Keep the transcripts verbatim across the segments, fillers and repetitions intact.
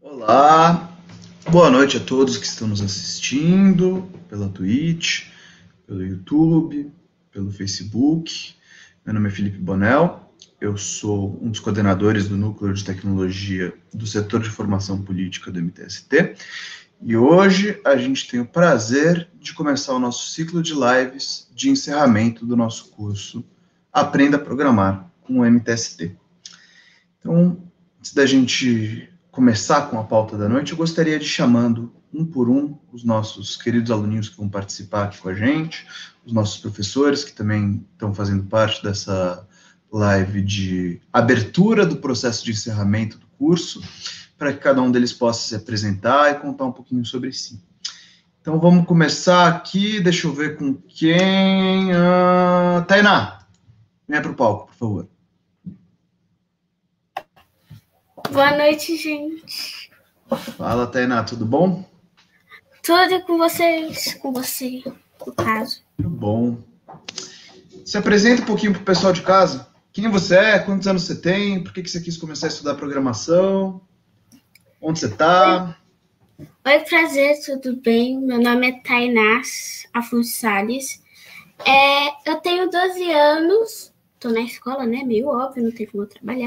Olá, boa noite a todos que estão nos assistindo pela Twitch, pelo YouTube, pelo Facebook. Meu nome é Felipe Bonel, eu sou um dos coordenadores do Núcleo de Tecnologia do Setor de Formação Política do M T S T, e hoje a gente tem o prazer de começar o nosso ciclo de lives de encerramento do nosso curso Aprenda a Programar com o M T S T. Então, antes da gente começar com a pauta da noite, eu gostaria de ir chamando um por um os nossos queridos aluninhos que vão participar aqui com a gente, os nossos professores que também estão fazendo parte dessa live de abertura do processo de encerramento do curso, para que cada um deles possa se apresentar e contar um pouquinho sobre si. Então vamos começar aqui, deixa eu ver com quem... Uh, Tainá, venha para o palco, por favor. Boa noite, gente. Fala, Tainá, tudo bom? Tudo com vocês, com você, no caso. Tudo bom. Se apresenta um pouquinho para o pessoal de casa. Quem você é? Quantos anos você tem? Por que que você quis começar a estudar programação? Onde você está? Oi. Oi, prazer, tudo bem? Meu nome é Tainá Afonso Salles. É, eu tenho doze anos, estou na escola, né? Meio óbvio, não tem como eu trabalhar.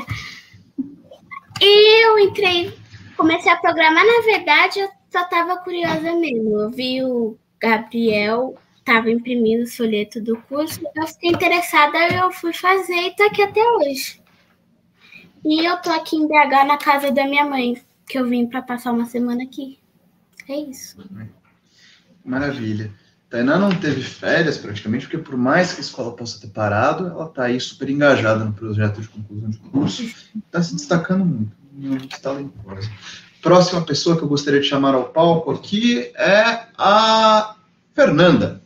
E eu entrei, comecei a programar, na verdade, eu só estava curiosa mesmo. Eu vi o Gabriel, estava imprimindo o folheto do curso, eu fiquei interessada, eu fui fazer e estou aqui até hoje. E eu estou aqui em B H, na casa da minha mãe, que eu vim para passar uma semana aqui. É isso. Maravilha. Tainá não teve férias praticamente, porque por mais que a escola possa ter parado, ela está aí super engajada no projeto de conclusão de curso, está se destacando muito, muito talentosa. Próxima pessoa que eu gostaria de chamar ao palco aqui é a Fernanda.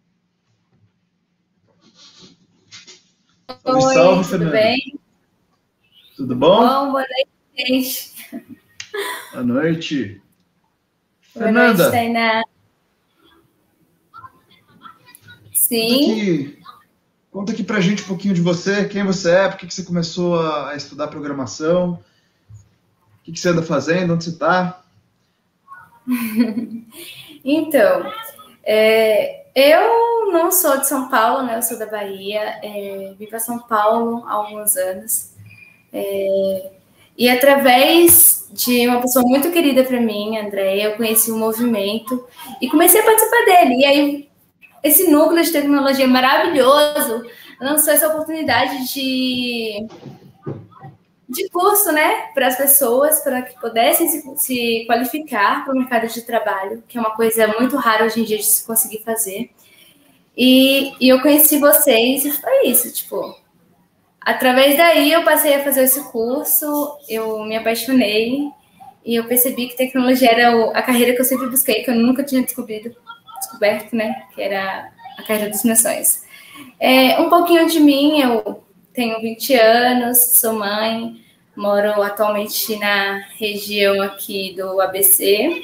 Salve, Oi, salve, tudo Fernanda. bem? Tudo bom? Bom, boa noite, gente. Boa noite. Boa Fernanda. noite, Tainá. Sim. Conta aqui, conta aqui pra gente um pouquinho de você, quem você é, por que que você começou a estudar programação, o que que você anda fazendo, onde você está? Então, é, eu não sou de São Paulo, né? Eu sou da Bahia, é, vim para São Paulo há alguns anos. É, e através de uma pessoa muito querida para mim, Andréia, eu conheci o movimento e comecei a participar dele. E aí, esse núcleo de tecnologia maravilhoso lançou essa oportunidade de, de curso, né, para as pessoas, para que pudessem se, se qualificar para o mercado de trabalho, que é uma coisa muito rara hoje em dia de se conseguir fazer. E, e eu conheci vocês e foi isso, tipo... Através daí eu passei a fazer esse curso, eu me apaixonei e eu percebi que tecnologia era a carreira que eu sempre busquei, que eu nunca tinha descobrido. descoberto, né, que era a carreira dos meus sonhos. É, um pouquinho de mim, eu tenho vinte anos, sou mãe, moro atualmente na região aqui do A B C,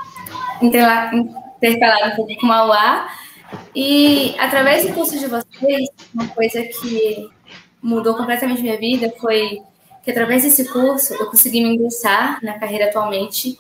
intercalado um pouco com Mauá, e através do curso de vocês, uma coisa que mudou completamente minha vida foi que através desse curso eu consegui me ingressar na carreira atualmente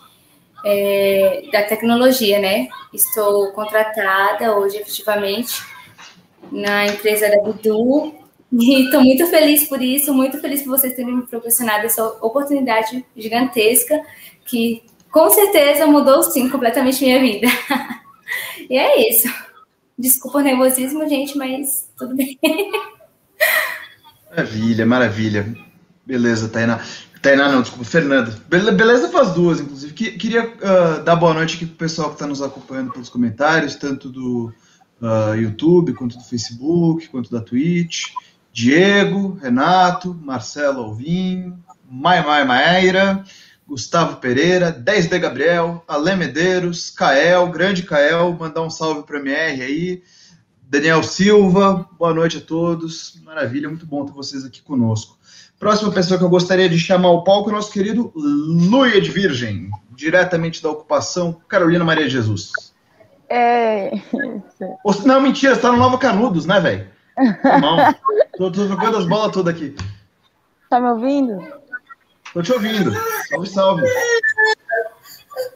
É, da tecnologia, né? Estou contratada hoje, efetivamente, na empresa da Bidu e estou muito feliz por isso, muito feliz por vocês terem me proporcionado essa oportunidade gigantesca que, com certeza, mudou, sim, completamente minha vida. E é isso. Desculpa o nervosismo, gente, mas tudo bem. Maravilha, maravilha. Beleza, Tainá. Tainá não, desculpa, Fernanda. Beleza para as duas, inclusive. Queria uh, dar boa noite aqui para o pessoal que está nos acompanhando pelos comentários, tanto do uh, YouTube, quanto do Facebook, quanto da Twitch. Diego, Renato, Marcelo Alvim, Maia Maia Maíra, Gustavo Pereira, dez D Gabriel, Alê Medeiros, Kael, grande Kael, mandar um salve para a M R aí. Daniel Silva, boa noite a todos. Maravilha, muito bom ter vocês aqui conosco. Próxima pessoa que eu gostaria de chamar ao palco é o nosso querido Luiz Virgem, diretamente da ocupação Carolina Maria de Jesus. É... Não, mentira, você tá no Nova Canudos, né, velho? Não, tô, tô jogando as bolas todas aqui. Tá me ouvindo? Tô te ouvindo. Salve, salve.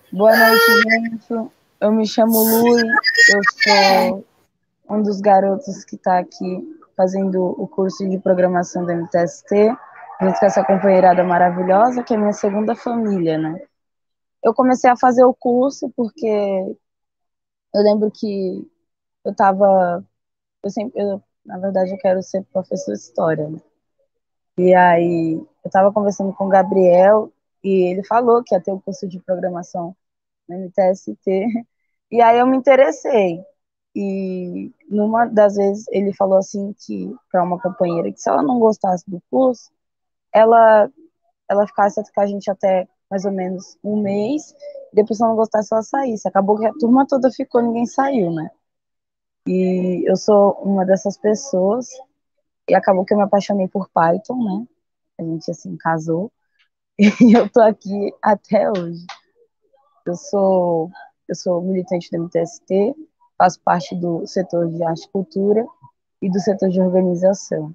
Boa noite, gente. Eu me chamo Lui, eu sou um dos garotos que está aqui fazendo o curso de programação da M T S T, junto com essa companheirada maravilhosa, que é minha segunda família, né? Eu comecei a fazer o curso porque eu lembro que eu estava... Eu sempre, eu, na verdade, eu quero ser professor de história, né? E aí, eu estava conversando com o Gabriel e ele falou que ia ter o curso de programação na M T S T, e aí eu me interessei. E numa das vezes ele falou assim que para uma companheira que se ela não gostasse do curso, ela ela ficasse com a gente até mais ou menos um mês, depois se ela não gostasse ela saísse. Acabou que a turma toda ficou, ninguém saiu, né? E eu sou uma dessas pessoas, e acabou que eu me apaixonei por Python, né? A gente assim casou, e eu tô aqui até hoje. Eu sou eu sou militante do M T S T, faço parte do setor de arte e cultura e do setor de organização.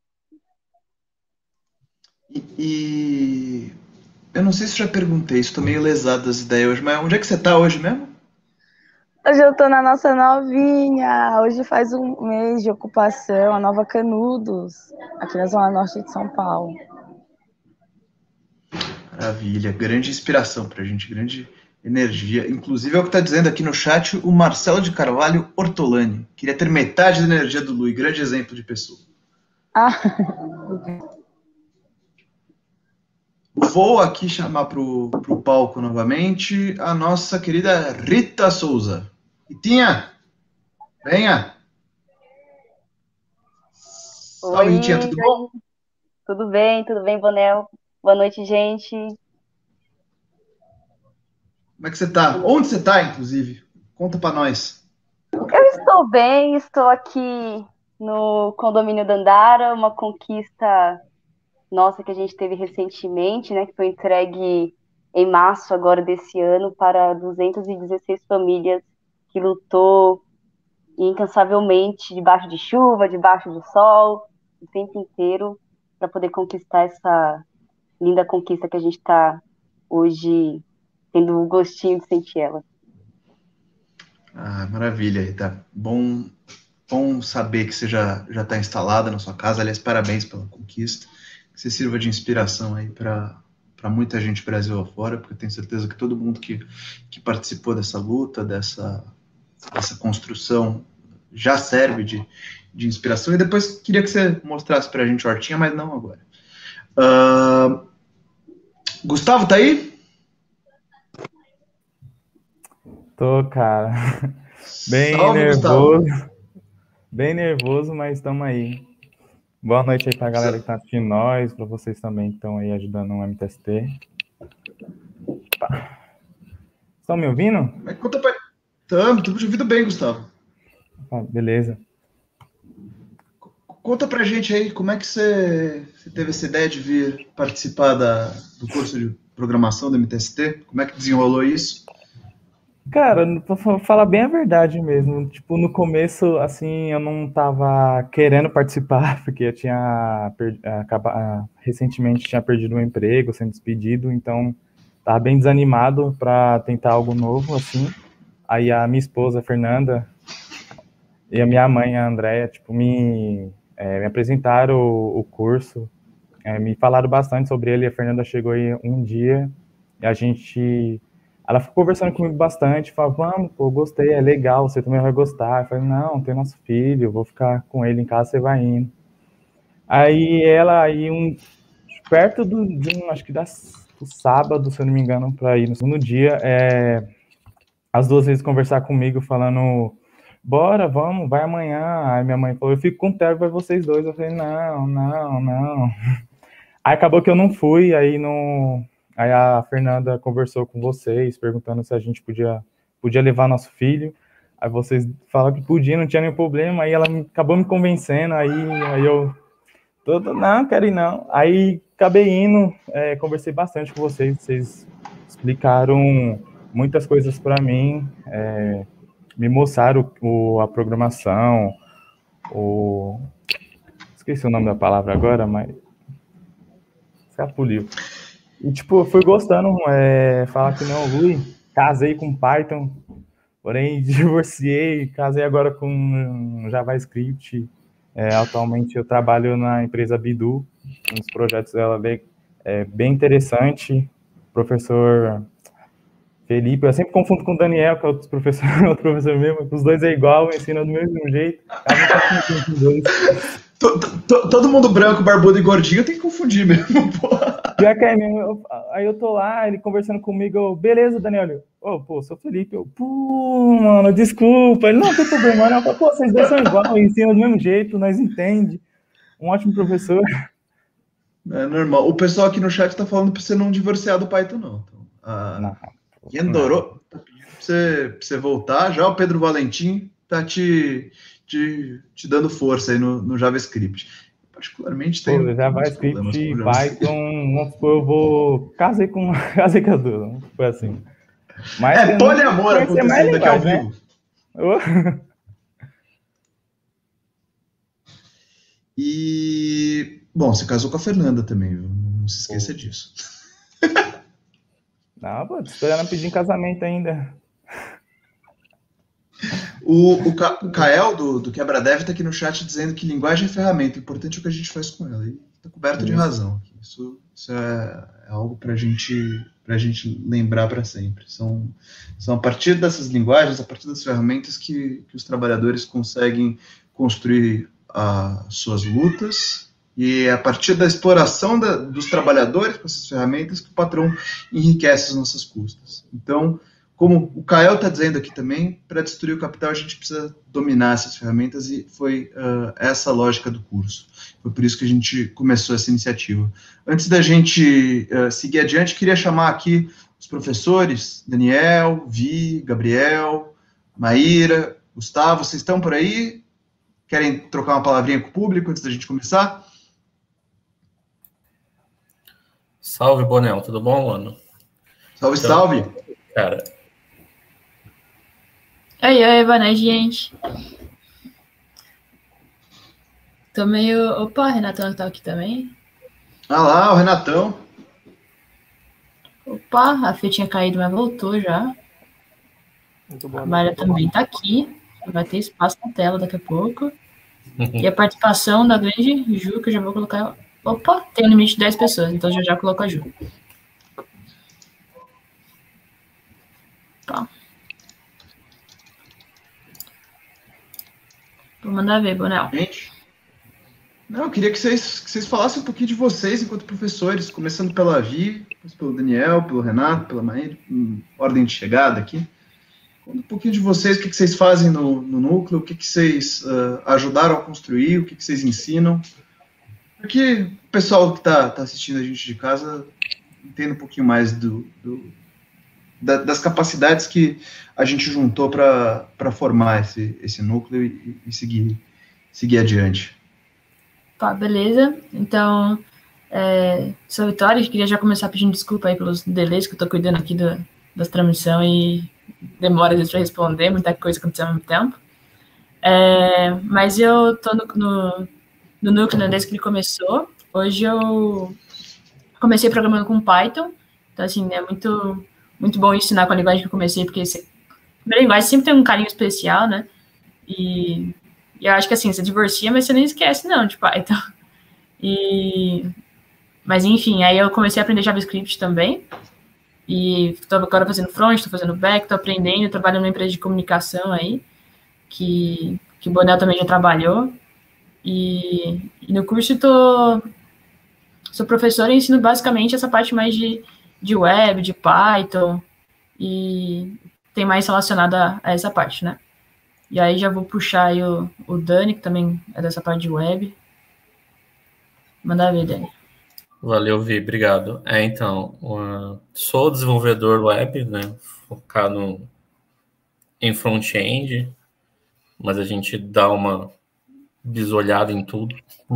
E, e eu não sei se eu já perguntei, estou meio lesado das ideias hoje, mas onde é que você está hoje mesmo? Hoje eu tô na nossa novinha, hoje faz um mês de ocupação, a Nova Canudos, aqui na Zona Norte de São Paulo. Maravilha, grande inspiração pra gente, grande energia. Inclusive é o que está dizendo aqui no chat o Marcelo de Carvalho Ortolani. Queria ter metade da energia do Lui, grande exemplo de pessoa. Ah. Vou aqui chamar pro, pro palco novamente a nossa querida Rita Souza. Ritinha, venha. Salve, Oi, Ritinha, tudo bom? Tudo bem, tudo bem, Bonel? Boa noite, gente. Como é que você tá? Onde você tá, inclusive? Conta pra nós. Eu estou bem, estou aqui no condomínio Dandara, uma conquista nossa que a gente teve recentemente, né, que foi entregue em março agora desse ano para duzentas e dezesseis famílias que lutou incansavelmente debaixo de chuva, debaixo do sol, o tempo inteiro para poder conquistar essa linda conquista que a gente está hoje tendo o gostinho de sentir ela. Ah, maravilha, Rita. Bom, bom saber que você já já está instalada na sua casa. Aliás, parabéns pela conquista. Que você sirva de inspiração aí para para muita gente Brasil afora, porque eu tenho certeza que todo mundo que, que participou dessa luta, dessa, dessa construção, já serve de, de inspiração. E depois queria que você mostrasse para a gente a hortinha, mas não agora. Uh, Gustavo, tá aí? Tô, cara. Bem Salve, nervoso. Gustavo. Bem nervoso, mas estamos aí. Boa noite aí pra galera que tá assistindo nós, pra vocês também que estão aí ajudando o M T S T. Tá. Estão me ouvindo? Mas conta pra... Tamo, tô te ouvindo bem, Gustavo. Ah, beleza. Conta pra gente aí como é que você, você teve essa ideia de vir participar da, do curso de programação do M T S T. Como é que desenrolou isso? Cara, pra falar bem a verdade mesmo, tipo, no começo, assim, eu não tava querendo participar, porque eu tinha, acaba, recentemente tinha perdido um emprego, sendo despedido, então tava bem desanimado para tentar algo novo, assim. Aí a minha esposa, a Fernanda, e a minha mãe, a Andréia, tipo, me, é, me apresentaram o, o curso, é, me falaram bastante sobre ele. A Fernanda chegou aí um dia e a gente... Ela ficou conversando comigo bastante, falou, vamos, pô, gostei, é legal, você também vai gostar. Eu falei, não, tem nosso filho, vou ficar com ele em casa, você vai indo. Aí ela, aí um, perto do, de um, acho que das, do sábado, se eu não me engano, para ir no segundo dia, é, as duas vezes conversar comigo, falando, bora, vamos, vai amanhã. Aí minha mãe falou, eu fico com o Theo, vai vocês dois. Eu falei, não, não, não. Aí acabou que eu não fui, aí não... Aí a Fernanda conversou com vocês, perguntando se a gente podia, podia levar nosso filho. Aí vocês falaram que podia, não tinha nenhum problema. Aí ela acabou me convencendo, aí, aí eu... Todo, não, quero ir não. Aí acabei indo, é, conversei bastante com vocês. Vocês explicaram muitas coisas para mim, é, me mostraram o, a programação, o... Esqueci o nome da palavra agora, mas... Escapuliu. E, tipo, eu fui gostando, é, falar que não, Lui, casei com Python, porém divorciei, casei agora com JavaScript. É, atualmente eu trabalho na empresa Bidu, um dos projetos dela bem, é, bem interessante. Professor Felipe, eu sempre confundo com o Daniel, que é outro professor, outro professor mesmo, os dois é igual, ensina do mesmo jeito. Todo mundo branco, barbudo e gordinho tem que confundir mesmo, porra. Pior que é mesmo, aí eu tô lá, ele conversando comigo, eu, beleza, Daniel, ô, oh, pô, sou Felipe, eu, pô, mano, desculpa, ele, não tem problema, não, pô, vocês dois são igual, ensinam do mesmo jeito, nós entende, um ótimo professor. É normal, o pessoal aqui no chat tá falando pra você não divorciar do Python, não. Então, a... não. Yendoro tá pedindo pra você, pra você voltar, já o Pedro Valentim tá te, te, te dando força aí no, no JavaScript. Particularmente tem. Pô, JavaScript e Python, vamos supor, eu vou. Casei com. Casei com a Duda, foi assim. Mas é poliamor acontecendo aqui ao vivo. Né? E. Bom, você casou com a Fernanda também, viu? Não se esqueça Pô. disso. Não, pô, tô esperando pedir em casamento ainda. O, o, Ca, o Kael, do, do Quebra-Dev, tá aqui no chat dizendo que linguagem é ferramenta. O importante é o que a gente faz com ela. E tá coberto de razão. Isso, isso é, é algo pra gente, pra gente lembrar para sempre. São, são a partir dessas linguagens, a partir das ferramentas que, que os trabalhadores conseguem construir as suas lutas. E é a partir da exploração da, dos trabalhadores com essas ferramentas que o patrão enriquece as nossas custas. Então, como o Kael está dizendo aqui também, para destruir o capital a gente precisa dominar essas ferramentas e foi uh, essa a lógica do curso. Foi por isso que a gente começou essa iniciativa. Antes da gente uh, seguir adiante, queria chamar aqui os professores, Daniel, Vi, Gabriel, Maíra, Gustavo, vocês estão por aí? Querem trocar uma palavrinha com o público antes da gente começar? Salve, Bonel, tudo bom, mano? Salve, então, salve! Cara. Oi, oi, boa noite, gente. Tô meio... Opa, o Renatão tá aqui também. Ah lá, o Renatão. Opa, a Fê tinha caído, mas voltou já. Muito bom. A Maria também tá aqui. Vai ter espaço na tela daqui a pouco. E a participação da grande Ju, que eu já vou colocar... Opa, tem um limite de dez pessoas, então já já coloco a Ju. Tá. Vou mandar ver, Bonel. Gente, não, eu queria que vocês, que vocês falassem um pouquinho de vocês enquanto professores, começando pela Vi, pelo Daniel, pelo Renato, pela Maíra, em ordem de chegada aqui. Conta um pouquinho de vocês, o que, que vocês fazem no, no núcleo, o que, que vocês uh, ajudaram a construir, o que, que vocês ensinam. Porque o pessoal que está tá assistindo a gente de casa entenda um pouquinho mais do, do, da, das capacidades que a gente juntou para formar esse, esse núcleo e, e seguir, seguir adiante. Tá, beleza. Então, é, sou Vitória, queria já começar pedindo desculpa aí pelos delays que eu estou cuidando aqui do, das transmissões e demora às vezes para responder, muita coisa aconteceu ao mesmo tempo. É, mas eu estou no... no no núcleo, né, desde que ele começou. Hoje eu comecei programando com Python, então, assim, é muito, muito bom ensinar com a linguagem que eu comecei, porque esse, a primeira linguagem sempre tem um carinho especial, né, e, e eu acho que, assim, você divorcia, mas você nem esquece, não, de Python. E, mas, enfim, aí eu comecei a aprender JavaScript também, e estou agora fazendo front, estou fazendo back, estou aprendendo, trabalho numa empresa de comunicação aí, que, que o Bonel também já trabalhou. E, e no curso tô, sou professora e ensino basicamente essa parte mais de, de web, de Python, e tem mais relacionada a essa parte, né? E aí já vou puxar aí o, o Dani, que também é dessa parte de web. Manda ver, Dani. Valeu, Vi, obrigado. É, então, uh, sou desenvolvedor web, né, focado em front-end, mas a gente dá uma bisolhada em tudo.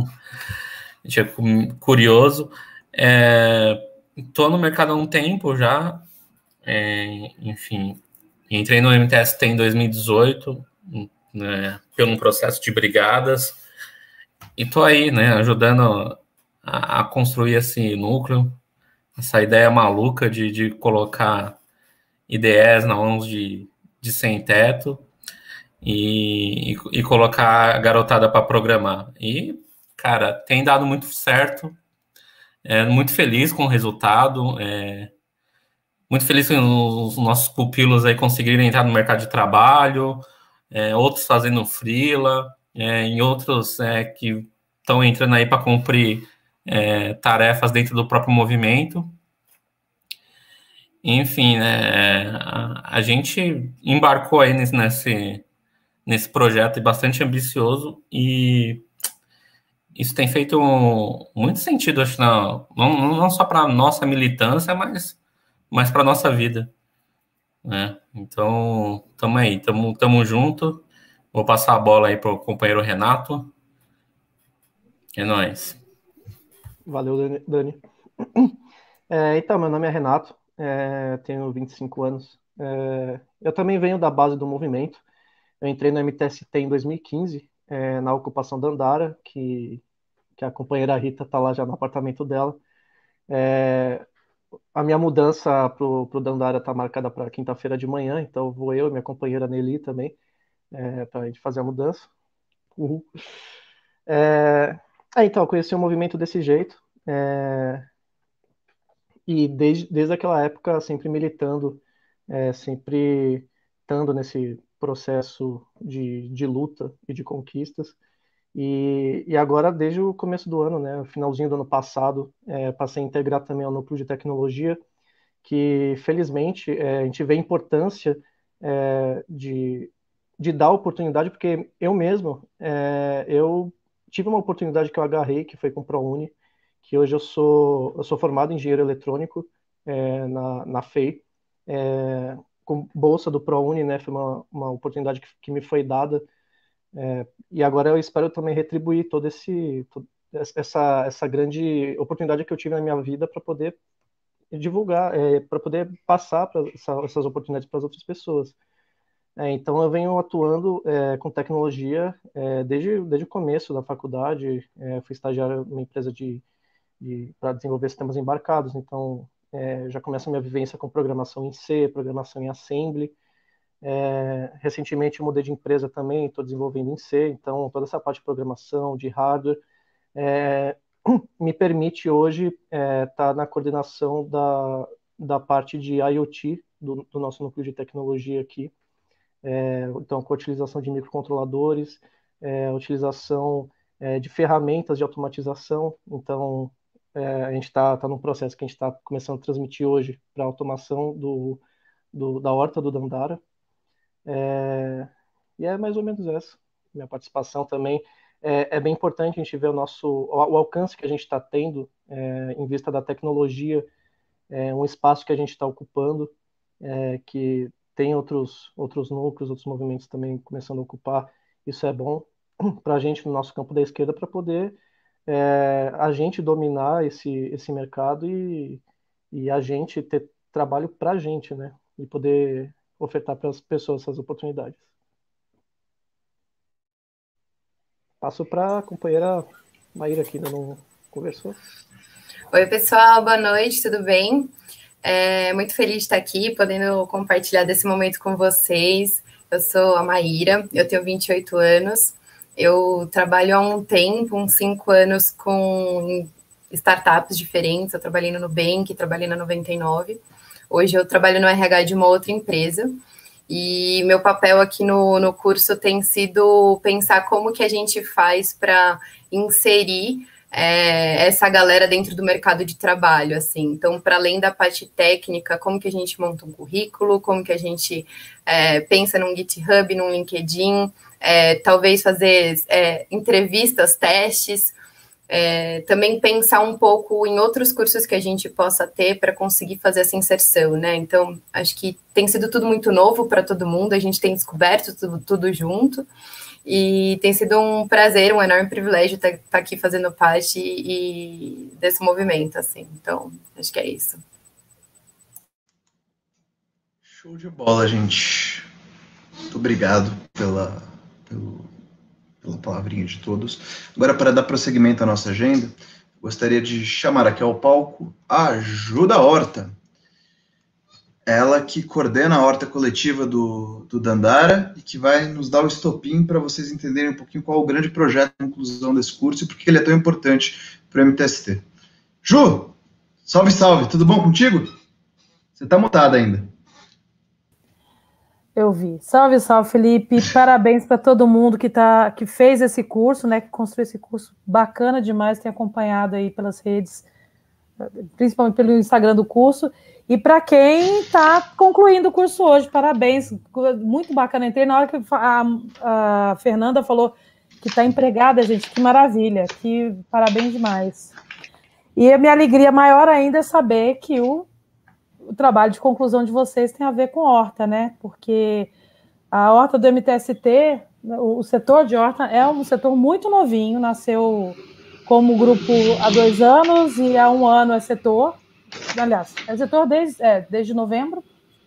A gente é curioso. Estou é, no mercado há um tempo já, é, enfim, entrei no M T S T em dois mil e dezoito, né, pelo processo de brigadas, e estou aí, né, ajudando a, a construir esse núcleo, essa ideia maluca de, de colocar I D Es na mão de, de sem teto e, e, e colocar a garotada para programar. E, cara, tem dado muito certo. É, muito feliz com o resultado. É, muito feliz com os nossos pupilos aí conseguirem entrar no mercado de trabalho, é, outros fazendo freela, é, e outros é, que estão entrando aí para cumprir é, tarefas dentro do próprio movimento. Enfim, né, a, a gente embarcou aí nesse, nesse, nesse projeto bastante ambicioso e isso tem feito muito sentido, acho, não, não, não só para a nossa militância, mas, mas para a nossa vida. Né? Então, estamos aí, estamos juntos. Vou passar a bola aí para o companheiro Renato. É nóis. Valeu, Dani. É, então, meu nome é Renato, é, tenho vinte e cinco anos. É, eu também venho da base do movimento. Eu entrei no M T S T em dois mil e quinze, é, na ocupação da Dandara, que, que a companheira Rita está lá já no apartamento dela. É, a minha mudança para o Dandara está marcada para quinta-feira de manhã, então vou eu e minha companheira Nelly também, é, para a gente fazer a mudança. Uhum. É, é, então, eu conheci o movimento desse jeito, é, e desde, desde aquela época sempre militando, é, sempre estando nesse processo de, de luta e de conquistas. E, e agora, desde o começo do ano, né, finalzinho do ano passado, é, passei a integrar também ao núcleo de tecnologia, que felizmente é, a gente vê a importância é, de, de dar oportunidade, porque eu mesmo, é, eu tive uma oportunidade que eu agarrei, que foi com o ProUni, que hoje eu sou, eu sou formado em engenheiro eletrônico é, na, na F E I, é, com bolsa do ProUni, né, foi uma, uma oportunidade que, que me foi dada, é, e agora eu espero também retribuir todo esse, todo, essa, essa grande oportunidade que eu tive na minha vida para poder divulgar, é, para poder passar pra essa, essas oportunidades para as outras pessoas. É, então eu venho atuando é, com tecnologia é, desde, desde o começo da faculdade. É, fui estagiário numa empresa de, de para desenvolver sistemas embarcados, então é, já começa a minha vivência com programação em C, programação em Assembly. É, recentemente eu mudei de empresa também, estou desenvolvendo em C, então toda essa parte de programação, de hardware, é, me permite hoje estar é, tá na coordenação da, da parte de IoT do, do nosso núcleo de tecnologia aqui. É, então, com a utilização de microcontroladores, é, a utilização é, de ferramentas de automatização. Então, é, a gente está tá num processo que a gente está começando a transmitir hoje para a automação do, do, da horta do Dandara. É, e é mais ou menos essa minha participação também. É, é bem importante a gente ver o nosso o, o alcance que a gente está tendo é, em vista da tecnologia, é, um espaço que a gente está ocupando, é, que tem outros, outros núcleos, outros movimentos também começando a ocupar. Isso é bom para a gente no nosso campo da esquerda, para poder é, a gente dominar esse, esse mercado e, e a gente ter trabalho para a gente, né? E poder ofertar para as pessoas essas oportunidades. Passo para a companheira Maíra, que ainda não conversou. Oi, pessoal, boa noite, tudo bem? É, muito feliz de estar aqui, podendo compartilhar desse momento com vocês. Eu sou a Maíra, eu tenho vinte e oito anos, eu trabalho há um tempo, uns cinco anos, com startups diferentes. Eu trabalhei no Nubank, trabalhei na noventa e nove. Hoje eu trabalho no R H de uma outra empresa. E meu papel aqui no, no curso tem sido pensar como que a gente faz para inserir é, essa galera dentro do mercado de trabalho, assim. Então, para além da parte técnica, como que a gente monta um currículo, como que a gente é, pensa num GitHub, num LinkedIn, é, talvez fazer é, entrevistas, testes, É, também pensar um pouco em outros cursos que a gente possa ter para conseguir fazer essa inserção, né? Então, acho que tem sido tudo muito novo para todo mundo, a gente tem descoberto tudo, tudo junto, e tem sido um prazer, um enorme privilégio estar tá, tá aqui fazendo parte e, desse movimento, assim. Então, acho que é isso. Show de bola, gente. Muito obrigado pela, pelo... pela palavrinha de todos. Agora, para dar prosseguimento à nossa agenda, gostaria de chamar aqui ao palco a Ajuda Horta. ela que coordena a horta coletiva do, do Dandara e que vai nos dar o estopim para vocês entenderem um pouquinho qual é o grande projeto de conclusão desse curso e por que ele é tão importante para o M T S T. Ju, salve, salve, tudo bom contigo? Você está mutada ainda. Eu vi. Salve, salve, Felipe. Parabéns para todo mundo que, tá, que fez esse curso, né, que construiu esse curso bacana demais, tem acompanhado aí pelas redes, principalmente pelo Instagram do curso. E para quem está concluindo o curso hoje, parabéns, muito bacana. Entrei na hora que a, a Fernanda falou que está empregada, gente, que maravilha, que parabéns demais. E a minha alegria maior ainda é saber que o, o trabalho de conclusão de vocês tem a ver com horta, né? Porque a horta do M T S T, o, o setor de horta é um setor muito novinho, nasceu como grupo há dois anos e há um ano é setor. Aliás, é setor desde, é, desde novembro,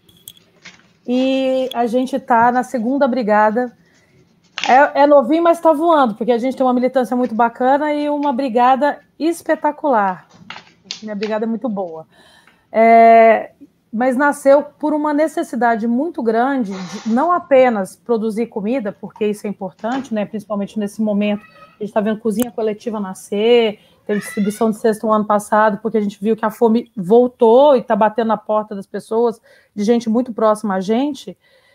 e a gente está na segunda brigada. É, é novinho, mas está voando, porque a gente tem uma militância muito bacana e uma brigada espetacular. Minha brigada é muito boa. É, mas nasceu por uma necessidade muito grande de não apenas produzir comida, porque isso é importante, né, principalmente nesse momento. A gente está vendo cozinha coletiva nascer, teve distribuição de cesta no ano passado, porque a gente viu que a fome voltou e está batendo na porta das pessoas, de gente muito próxima a gente,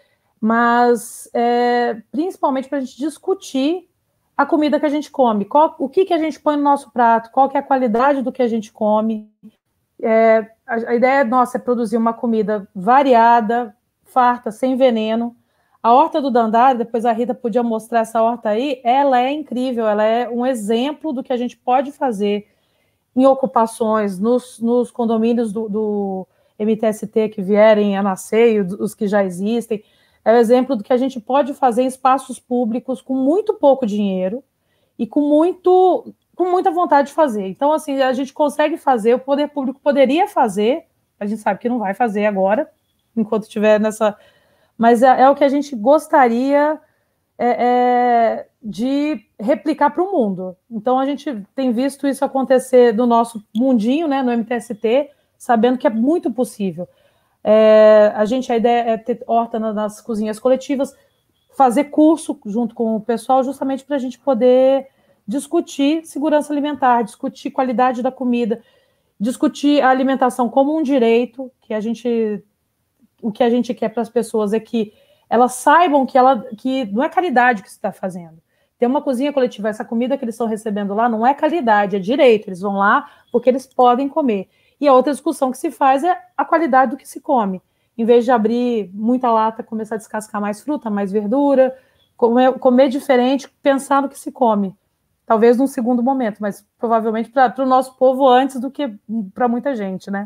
mas é, principalmente para a gente discutir a comida que a gente come, qual, o que, que a gente põe no nosso prato, qual que é a qualidade do que a gente come. É, a, a ideia nossa é produzir uma comida variada, farta, sem veneno. A horta do Dandara, depois a Rita podia mostrar essa horta aí, ela é incrível, ela é um exemplo do que a gente pode fazer em ocupações, nos, nos condomínios do, do M T S T que vierem a nascer, e os que já existem. É um exemplo do que a gente pode fazer em espaços públicos com muito pouco dinheiro e com, muito, com muita vontade de fazer. Então, assim, a gente consegue fazer, o poder público poderia fazer, a gente sabe que não vai fazer agora, enquanto estiver nessa... Mas é, é o que a gente gostaria é, é, de replicar para o mundo. Então, a gente tem visto isso acontecer no nosso mundinho, né, no M T S T, sabendo que é muito possível. É, a gente, a ideia é ter horta nas cozinhas coletivas, fazer curso junto com o pessoal, justamente para a gente poder discutir segurança alimentar, discutir qualidade da comida, discutir a alimentação como um direito, que a gente... O que a gente quer para as pessoas é que elas saibam que, ela, que não é caridade que você está fazendo. Tem uma cozinha coletiva, essa comida que eles estão recebendo lá não é caridade, é direito. Eles vão lá porque eles podem comer. E a outra discussão que se faz é a qualidade do que se come. Em vez de abrir muita lata, começar a descascar mais fruta, mais verdura, comer, comer diferente, pensar no que se come. Talvez num segundo momento, mas provavelmente para o nosso povo antes do que para muita gente, né?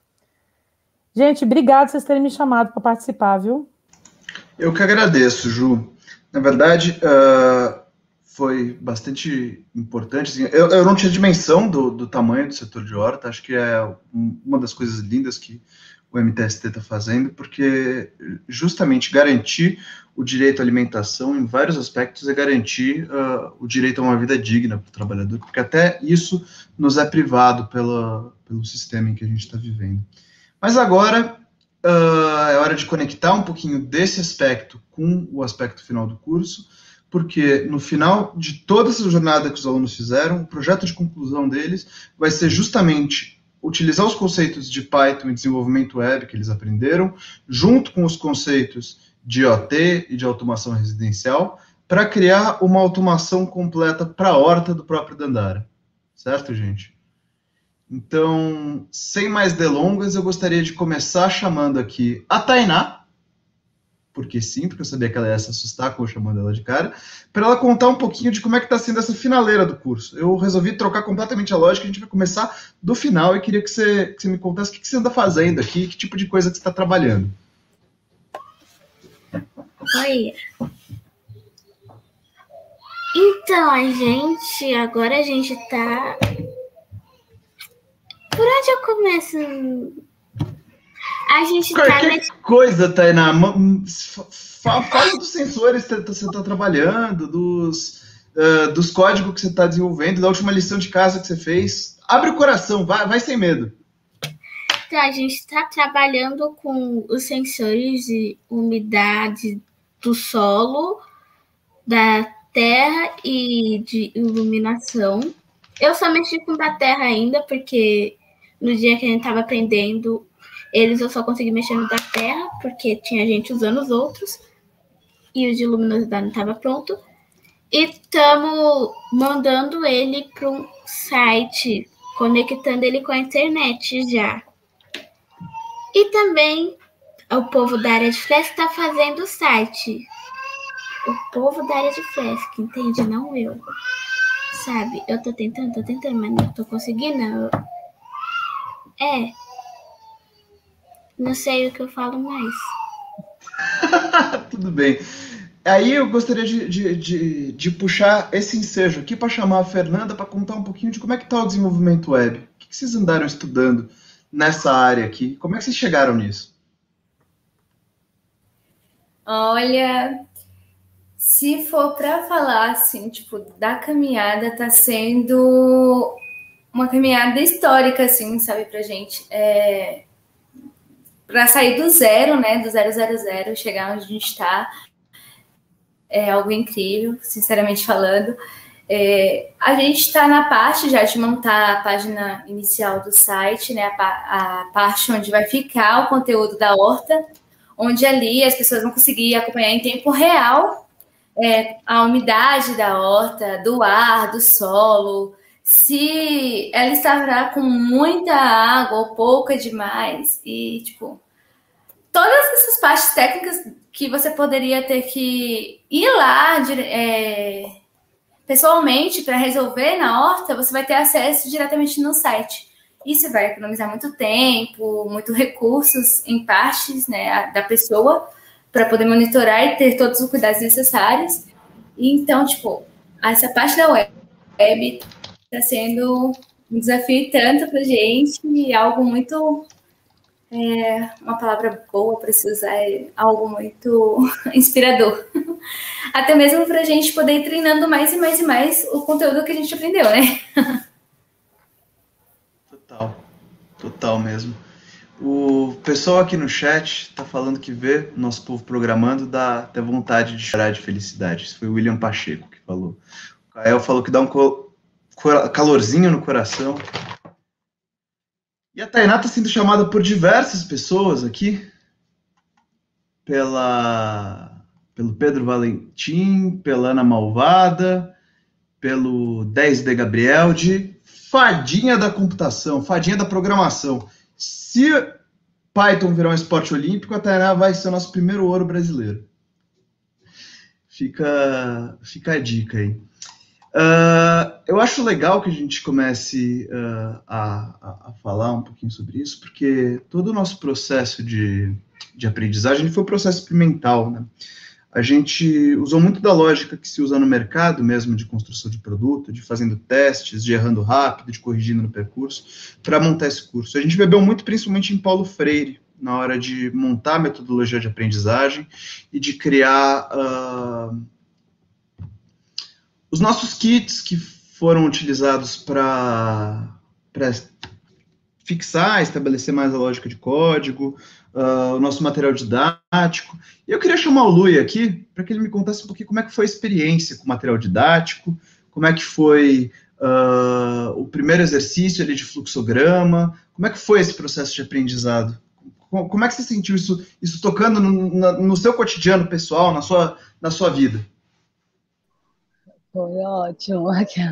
Gente, obrigado por vocês terem me chamado para participar, viu? Eu que agradeço, Ju. Na verdade, uh, foi bastante importante. Assim, eu, eu não tinha dimensão do, do tamanho do setor de horta. Acho que é uma das coisas lindas que o M T S T está fazendo, porque justamente garantir o direito à alimentação, em vários aspectos, é garantir uh, o direito a uma vida digna para o trabalhador, porque até isso nos é privado pela, pelo sistema em que a gente está vivendo. Mas agora uh, é hora de conectar um pouquinho desse aspecto com o aspecto final do curso, porque no final de toda essa jornada que os alunos fizeram, o projeto de conclusão deles vai ser justamente utilizar os conceitos de Python e desenvolvimento web que eles aprenderam, junto com os conceitos de I O T e de automação residencial, para criar uma automação completa para a horta do próprio Dandara. Certo, gente? Então, sem mais delongas, eu gostaria de começar chamando aqui a Tainá, porque sim, porque eu sabia que ela ia se assustar com eu chamando ela de cara, para ela contar um pouquinho de como é que está sendo essa finaleira do curso. Eu resolvi trocar completamente a lógica, a gente vai começar do final, e queria que você, que você me contasse o que, que você anda fazendo aqui, que tipo de coisa que você está trabalhando. Oi. Então, a gente, agora a gente está... Por onde eu começo? A gente Qualquer tá... Nesse... coisa, Tainá. Fala dos sensores que você está trabalhando, dos, uh, dos códigos que você está desenvolvendo, da última lição de casa que você fez. Abre o coração, vai, vai sem medo. Então, a gente está trabalhando com os sensores de umidade do solo, da terra e de iluminação. Eu só mexi com o da terra ainda, porque no dia que a gente estava aprendendo eles, eu só consegui mexer no da terra, porque tinha gente usando os outros, e o de luminosidade não estava pronto. E estamos mandando ele para um site, conectando ele com a internet já. E também o povo da área de fresca está fazendo o site. O povo da área de fresca, entende? Não eu. Sabe? Eu tô tentando, tô tentando, mas não tô conseguindo. É. Não sei o que eu falo mais. Tudo bem. Aí eu gostaria de, de, de, de puxar esse ensejo aqui para chamar a Fernanda para contar um pouquinho de como é que está o desenvolvimento web. O que, que vocês andaram estudando nessa área aqui? Como é que vocês chegaram nisso? Olha, se for para falar assim, tipo, da caminhada, tá sendo uma caminhada histórica, assim, sabe, pra gente. É... Para sair do zero, né, do zero, zero, zero, chegar onde a gente está, é algo incrível, sinceramente falando. É, a gente está na parte já de montar a página inicial do site, né, a, a parte onde vai ficar o conteúdo da horta, onde ali as pessoas vão conseguir acompanhar em tempo real é, a umidade da horta, do ar, do solo, se ela estará com muita água ou pouca demais, e, tipo, todas essas partes técnicas que você poderia ter que ir lá é, pessoalmente para resolver na horta, você vai ter acesso diretamente no site. Isso vai economizar muito tempo, muito recursos em partes, né, da pessoa, para poder monitorar e ter todos os cuidados necessários. E, então, tipo, essa parte da web está sendo um desafio tanto para a gente e algo muito... É, uma palavra boa para se usar, é algo muito inspirador. Até mesmo para a gente poder ir treinando mais e mais e mais o conteúdo que a gente aprendeu, né? Total, total mesmo. O pessoal aqui no chat está falando que vê o nosso povo programando, dá até vontade de chorar de felicidade. Isso foi o William Pacheco que falou. O Kael falou que dá um calorzinho no coração. E a Tainá está sendo chamada por diversas pessoas aqui, pela, pelo Pedro Valentim, pela Ana Malvada, pelo dez D Gabriel, de fadinha da computação, fadinha da programação. Se Python virar um esporte olímpico, a Tainá vai ser o nosso primeiro ouro brasileiro. Fica, fica a dica aí. Uh, eu acho legal que a gente comece uh, a, a falar um pouquinho sobre isso, porque todo o nosso processo de, de aprendizagem foi um processo experimental, né? A gente usou muito da lógica que se usa no mercado mesmo, de construção de produto, de fazendo testes, de errando rápido, de corrigindo no percurso, para montar esse curso. A gente bebeu muito, principalmente em Paulo Freire, na hora de montar a metodologia de aprendizagem e de criar... Uh, os nossos kits que foram utilizados para fixar, estabelecer mais a lógica de código, uh, o nosso material didático. E eu queria chamar o Lui aqui para que ele me contasse um pouquinho como é que foi a experiência com o material didático, como é que foi uh, o primeiro exercício ali de fluxograma, como é que foi esse processo de aprendizado? Como é que você sentiu isso, isso tocando no, no seu cotidiano pessoal, na sua, na sua vida? Foi ótimo.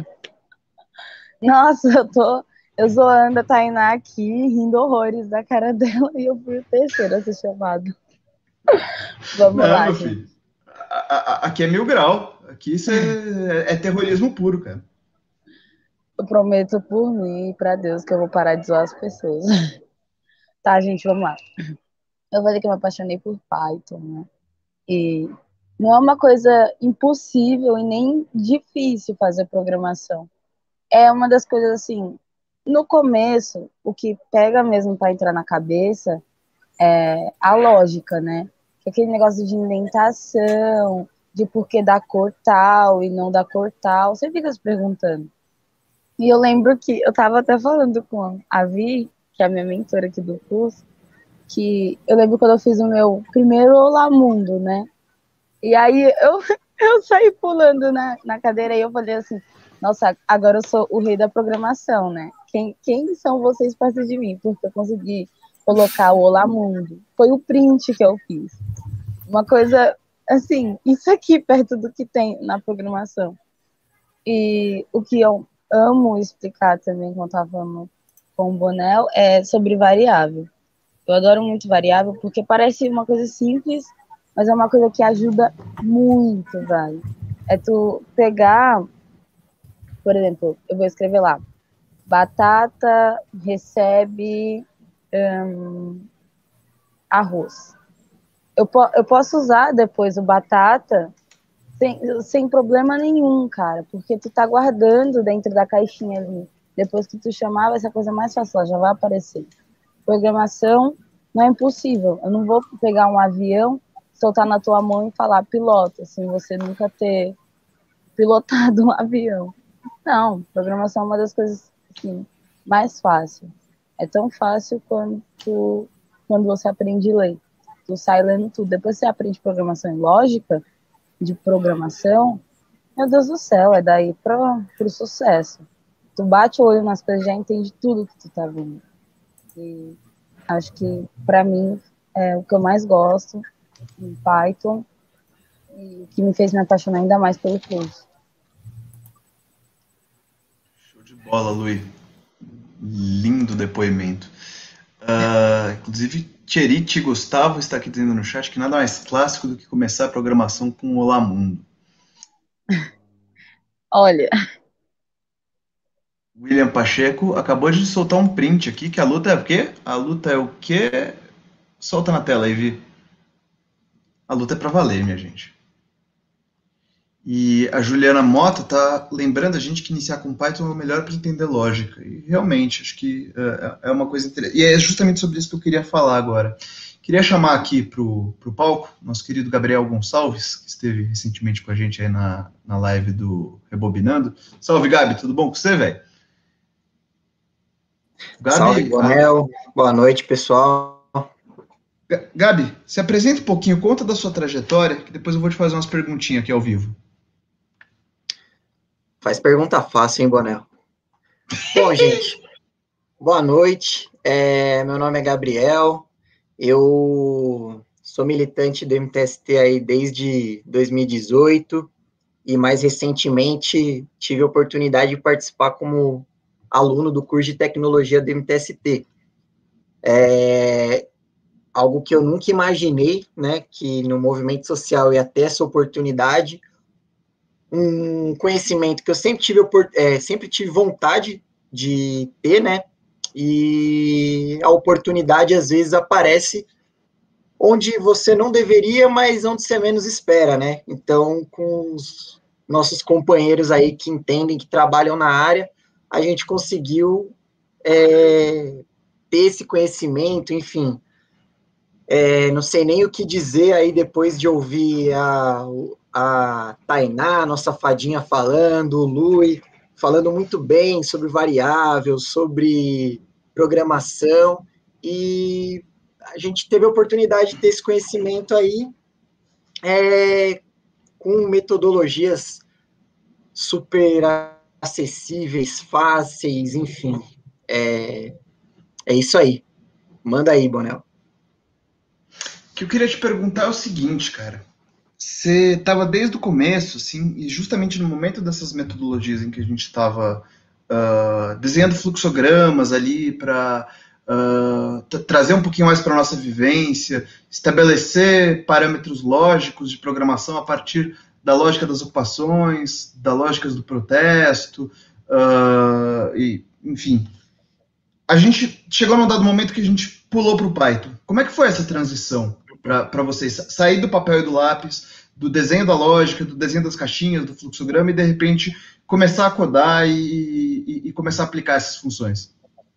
Nossa, eu tô eu zoando a Tainá aqui, rindo horrores da cara dela, e eu fui o terceiro a ser chamado. Vamos Não, lá, meu gente. filho. A, a, aqui é mil grau. Aqui isso é, é terrorismo puro, cara. Eu prometo por mim e pra Deus que eu vou parar de zoar as pessoas. Tá, gente, vamos lá. Eu falei que eu me apaixonei por Python, né? E não é uma coisa impossível e nem difícil fazer programação. É uma das coisas, assim, no começo, o que pega mesmo para entrar na cabeça é a lógica, né? Aquele negócio de indentação, de por que dá cor tal e não dá cor tal, você fica se perguntando. E eu lembro que eu tava até falando com a Vi, que é a minha mentora aqui do curso, que eu lembro quando eu fiz o meu primeiro Olá Mundo, né? E aí eu, eu saí pulando na, na cadeira e eu falei assim, nossa, agora eu sou o rei da programação, né? Quem, quem são vocês perto de mim? Porque eu consegui colocar o Olá Mundo. Foi o print que eu fiz. Uma coisa, assim, isso aqui perto do que tem na programação. E o que eu amo explicar também, quando eu estava falando com o Bonel, é sobre variável. Eu adoro muito variável, porque parece uma coisa simples, mas é uma coisa que ajuda muito, velho. É tu pegar, por exemplo, eu vou escrever lá, batata recebe hum, arroz. Eu, po eu posso usar depois o batata sem, sem problema nenhum, cara, porque tu tá guardando dentro da caixinha ali. Depois que tu chamar, vai ser a coisa mais fácil, ela já vai aparecer. Programação não é impossível. Eu não vou pegar um avião, soltar na tua mão e falar pilota, sem você nunca ter pilotado um avião. Não, programação é uma das coisas assim, mais fácil. É tão fácil quanto quando você aprende a ler. Tu sai lendo tudo. Depois você aprende programação e lógica de programação, meu Deus do céu, é daí para o sucesso. Tu bate o olho nas coisas e já entende tudo que tu tá vendo. E acho que, para mim, é o que eu mais gosto em Python e o que me fez me apaixonar ainda mais pelo curso. Show de bola, Lui. Lindo depoimento. Uh, inclusive, Tcheriti Gustavo está aqui dizendo no chat que nada mais clássico do que começar a programação com o Olá Mundo. Olha... William Pacheco acabou de soltar um print aqui, que a luta é o quê? A luta é o quê? Solta na tela aí, Vi. A luta é pra valer, minha gente. E a Juliana Mota tá lembrando a gente que iniciar com Python é o melhor para entender lógica. E realmente, acho que é, é uma coisa interessante. E é justamente sobre isso que eu queria falar agora. Queria chamar aqui pro, pro palco nosso querido Gabriel Gonçalves, que esteve recentemente com a gente aí na, na live do Rebobinando. Salve, Gabi, tudo bom com você, velho? Gabi, Salve, Bonel. A... Boa noite, pessoal. Gabi, se apresenta um pouquinho, conta da sua trajetória, que depois eu vou te fazer umas perguntinhas aqui ao vivo. Faz pergunta fácil, hein, Bonel? Bom, gente, boa noite. É, meu nome é Gabriel. Eu sou militante do M T S T aí desde dois mil e dezoito e mais recentemente tive a oportunidade de participar como aluno do curso de tecnologia do M T S T. É algo que eu nunca imaginei, né, que no movimento social ia ter essa oportunidade, um conhecimento que eu sempre tive, é, sempre tive vontade de ter, né, e a oportunidade às vezes aparece onde você não deveria, mas onde você menos espera, né? Então, com os nossos companheiros aí que entendem, que trabalham na área, a gente conseguiu é, ter esse conhecimento, enfim. É, não sei nem o que dizer aí depois de ouvir a, a Tainá, nossa fadinha falando, o Lui, falando muito bem sobre variável, sobre programação, e a gente teve a oportunidade de ter esse conhecimento aí é, com metodologias super acessíveis, fáceis, enfim. É, é isso aí. Manda aí, Bonel. O que eu queria te perguntar é o seguinte, cara. Você estava desde o começo, assim, e justamente no momento dessas metodologias em que a gente estava uh, desenhando fluxogramas ali para uh, trazer um pouquinho mais para a nossa vivência, estabelecer parâmetros lógicos de programação a partir da lógica das ocupações, da lógica do protesto, uh, e, enfim. A gente chegou num dado momento que a gente pulou para o Python. Como é que foi essa transição para vocês? Sair do papel e do lápis, do desenho da lógica, do desenho das caixinhas, do fluxograma, e de repente começar a codar e, e, e começar a aplicar essas funções?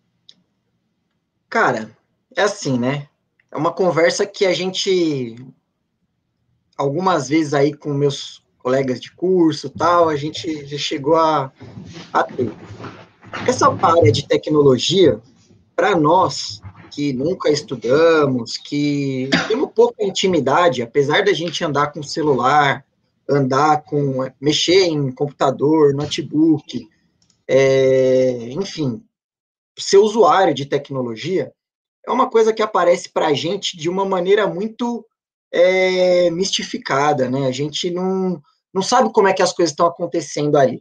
Cara, é assim, né? É uma conversa que a gente, algumas vezes aí com meus colegas de curso e tal, a gente já chegou a, a ter. Essa área de tecnologia, para nós que nunca estudamos, que temos pouca intimidade, apesar da gente andar com celular, andar com, mexer em computador, notebook, é, enfim, ser usuário de tecnologia, é uma coisa que aparece para a gente de uma maneira muito é, mistificada, né? A gente não, não sabe como é que as coisas estão acontecendo ali.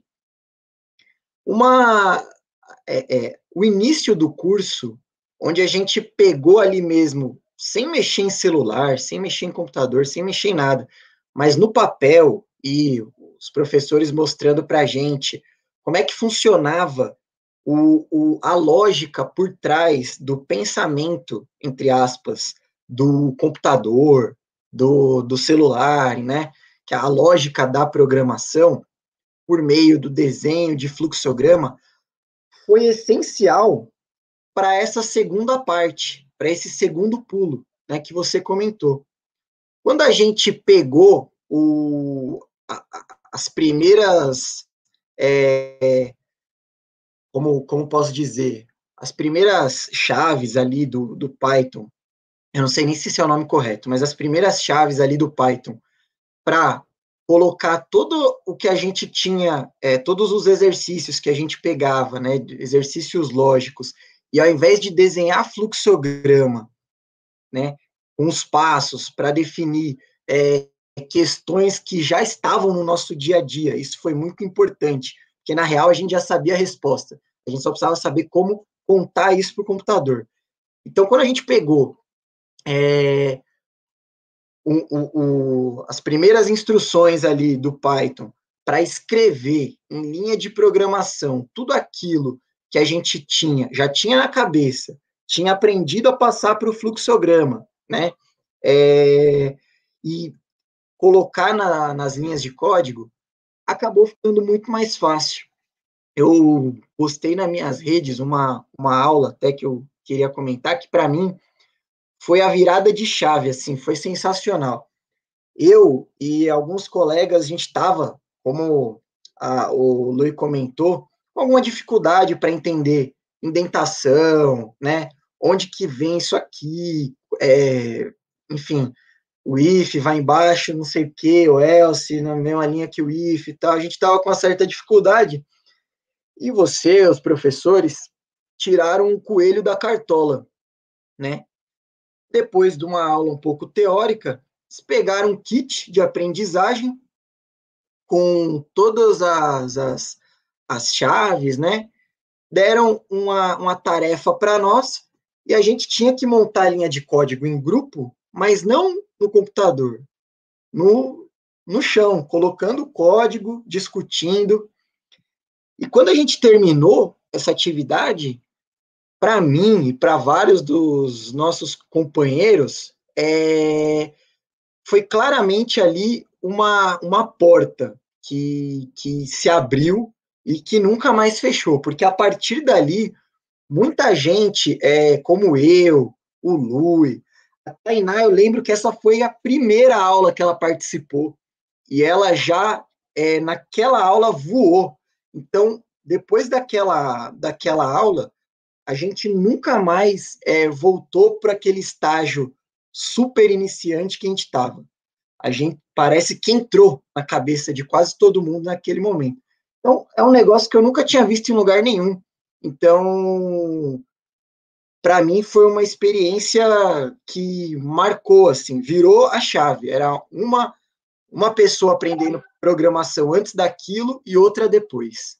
Uma, é, é, o início do curso, onde a gente pegou ali mesmo, sem mexer em celular, sem mexer em computador, sem mexer em nada, mas no papel, e os professores mostrando para a gente como é que funcionava o, o, a lógica por trás do pensamento, entre aspas, do computador, do, do celular, né? Que a lógica da programação, por meio do desenho de fluxograma, foi essencial para essa segunda parte, para esse segundo pulo, né, que você comentou. Quando a gente pegou o, a, as primeiras, é, como, como posso dizer, as primeiras chaves ali do, do Python, eu não sei nem se esse é o nome correto, mas as primeiras chaves ali do Python para colocar todo o que a gente tinha, é, todos os exercícios que a gente pegava, né, exercícios lógicos, e ao invés de desenhar fluxograma, né, com os passos para definir é, questões que já estavam no nosso dia a dia, isso foi muito importante, porque na real a gente já sabia a resposta, a gente só precisava saber como contar isso para o computador. Então, quando a gente pegou é, o, o, o, as primeiras instruções ali do Python para escrever em linha de programação tudo aquilo que a gente tinha, já tinha na cabeça, tinha aprendido a passar para o fluxograma, né? É, e colocar na, nas linhas de código, acabou ficando muito mais fácil. Eu postei nas minhas redes uma, uma aula, até que eu queria comentar, que para mim foi a virada de chave, assim, foi sensacional. Eu e alguns colegas, a gente estava, como a, o Lui comentou, com alguma dificuldade para entender indentação, né? Onde que vem isso aqui, é, enfim, o if vai embaixo, não sei o que, o else, na mesma linha que o if e tal, a gente estava com uma certa dificuldade, e você, os professores, tiraram um coelho da cartola, né? Depois de uma aula um pouco teórica, eles pegaram um kit de aprendizagem com todas as, as, as chaves, né? Deram uma, uma tarefa para nós e a gente tinha que montar a linha de código em grupo, mas não no computador, no, no chão, colocando o código, discutindo. E quando a gente terminou essa atividade, para mim e para vários dos nossos companheiros, é, foi claramente ali uma, uma porta que, que se abriu e que nunca mais fechou, porque a partir dali, muita gente, é, como eu, o Lui, a Tainá, eu lembro que essa foi a primeira aula que ela participou, e ela já, é, naquela aula, voou. Então, depois daquela, daquela aula, a gente nunca mais é, voltou para aquele estágio super iniciante que a gente estava. A gente parece que entrou na cabeça de quase todo mundo naquele momento. Então, é um negócio que eu nunca tinha visto em lugar nenhum. Então, para mim, foi uma experiência que marcou, assim, virou a chave. Era uma, uma pessoa aprendendo programação antes daquilo e outra depois.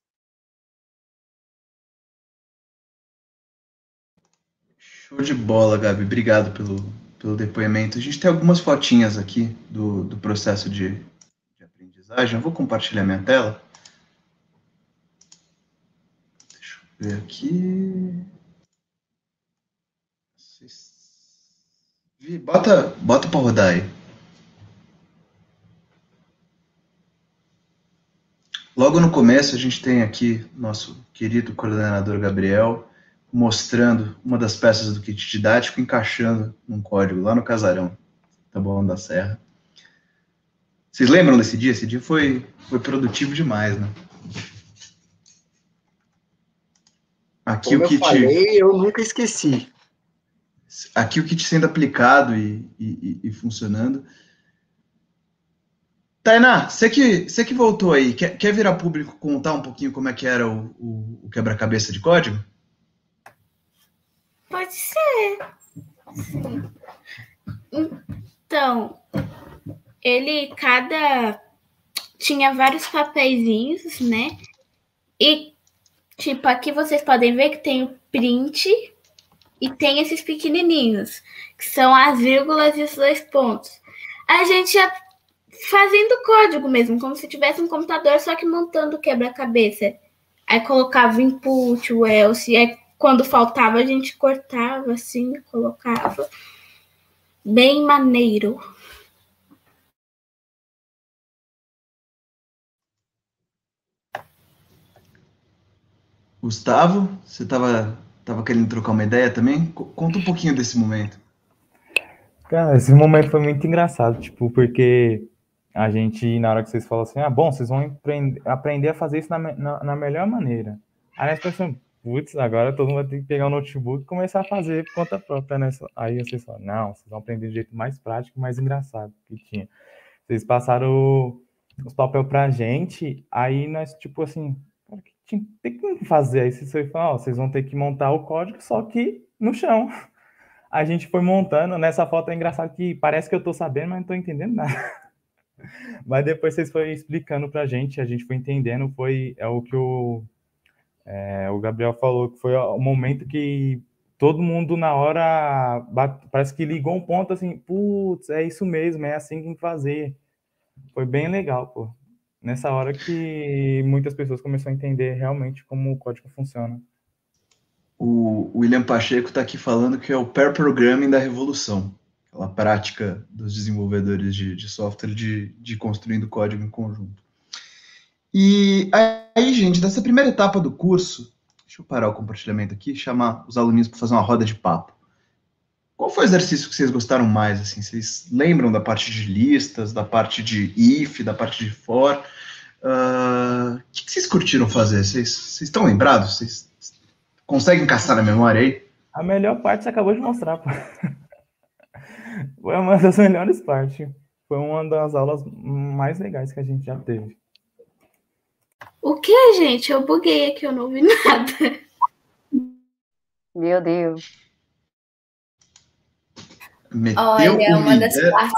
Show de bola, Gabi. Obrigado pelo, pelo depoimento. A gente tem algumas fotinhas aqui do, do processo de, de aprendizagem. Eu vou compartilhar minha tela. Deixa eu ver aqui. Bota, bota para rodar aí. Logo no começo, a gente tem aqui nosso querido coordenador Gabriel mostrando uma das peças do kit didático, encaixando um código lá no casarão Taboão da Serra. Vocês lembram desse dia? Esse dia foi, foi produtivo demais, né? Aqui Como o eu kit, falei, eu nunca esqueci. aqui o kit sendo aplicado e, e, e funcionando. Tainá, você que, você que voltou aí, quer, quer virar público contar um pouquinho como é que era o, o, o quebra-cabeça de código? Pode ser. Sim. Então, ele, cada... tinha vários papeizinhos, né? E, tipo, aqui vocês podem ver que tem o print e tem esses pequenininhos, que são as vírgulas e os dois pontos. A gente ia fazendo código mesmo, como se tivesse um computador, só que montando quebra-cabeça. Aí colocava o input, o else, e aí quando faltava a gente cortava assim, colocava. Bem maneiro. Gustavo, você estava tava querendo trocar uma ideia também? Co- Conta um pouquinho desse momento. Cara, esse momento foi muito engraçado, tipo, porque a gente, na hora que vocês falaram assim, ah, bom, vocês vão empreender- aprender a fazer isso na, me- na, na melhor maneira. Aí nós pensamos, putz, agora todo mundo vai ter que pegar o notebook e começar a fazer por conta própria, né? Aí vocês falaram, não, vocês vão aprender do jeito mais prático e mais engraçado que tinha. Vocês passaram o- os papéis pra gente, aí nós, tipo assim, cara, que tinha- tem que fazer. Aí vocês falaram, ó, vocês vão ter que montar o código, só que no chão. A gente foi montando, nessa foto é engraçado que parece que eu tô sabendo, mas não tô entendendo nada. Mas depois vocês foram explicando pra gente, a gente foi entendendo, foi é o que o, é, o Gabriel falou, que foi o momento que todo mundo na hora, bate, parece que ligou um ponto assim, putz, é isso mesmo, é assim que tem que fazer. Foi bem legal, pô. Nessa hora que muitas pessoas começaram a entender realmente como o código funciona. O William Pacheco está aqui falando que é o pair programming da revolução, aquela prática dos desenvolvedores de, de software de, de construindo código em conjunto. E aí, gente, dessa primeira etapa do curso, deixa eu parar o compartilhamento aqui, chamar os alunos para fazer uma roda de papo. Qual foi o exercício que vocês gostaram mais? Assim, vocês lembram da parte de listas, da parte de if, da parte de for? Uh, o que, que vocês curtiram fazer? Vocês, vocês estão lembrados? Vocês conseguem caçar na memória aí? A melhor parte você acabou de mostrar, pô. Foi uma das melhores partes. Foi uma das aulas mais legais que a gente já teve. O que, gente? Eu buguei aqui, eu não ouvi nada. Meu Deus. Meteu Olha, o uma das migué. partes,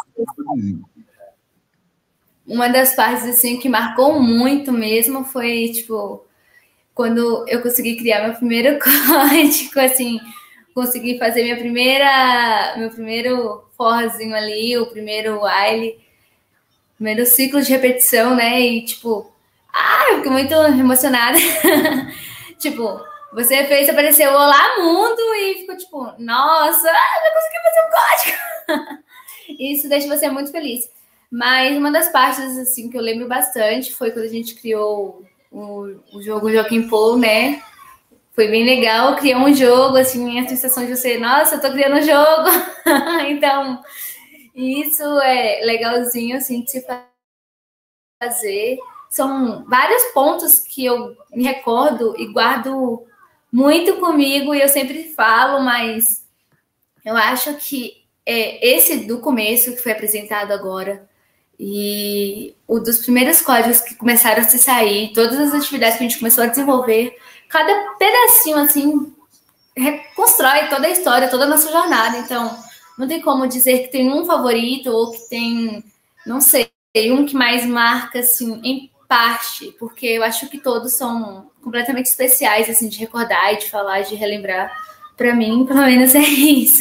uma das partes assim que marcou muito mesmo foi tipo quando eu consegui criar meu primeiro código, assim, consegui fazer minha primeira, meu primeiro forzinho ali, o primeiro while, primeiro ciclo de repetição, né? E tipo, ah, eu fiquei muito emocionada. Tipo, você fez aparecer o Olá Mundo e ficou tipo, nossa, eu consegui fazer um código. Isso deixa você muito feliz. Mas uma das partes assim que eu lembro bastante foi quando a gente criou o, o jogo Joaquim Pô, né? Foi bem legal criar um jogo, assim, a sensação de você, nossa, eu tô criando um jogo. Então, isso é legalzinho, assim, de se fazer. São vários pontos que eu me recordo e guardo muito comigo e eu sempre falo, mas eu acho que é esse do começo que foi apresentado agora e o dos primeiros códigos que começaram a se sair, todas as atividades que a gente começou a desenvolver, cada pedacinho, assim, reconstrói toda a história, toda a nossa jornada. Então, não tem como dizer que tem um favorito ou que tem, não sei, um que mais marca, assim, em parte, porque eu acho que todos são completamente especiais, assim, de recordar e de falar, de relembrar. Para mim, pelo menos, é isso.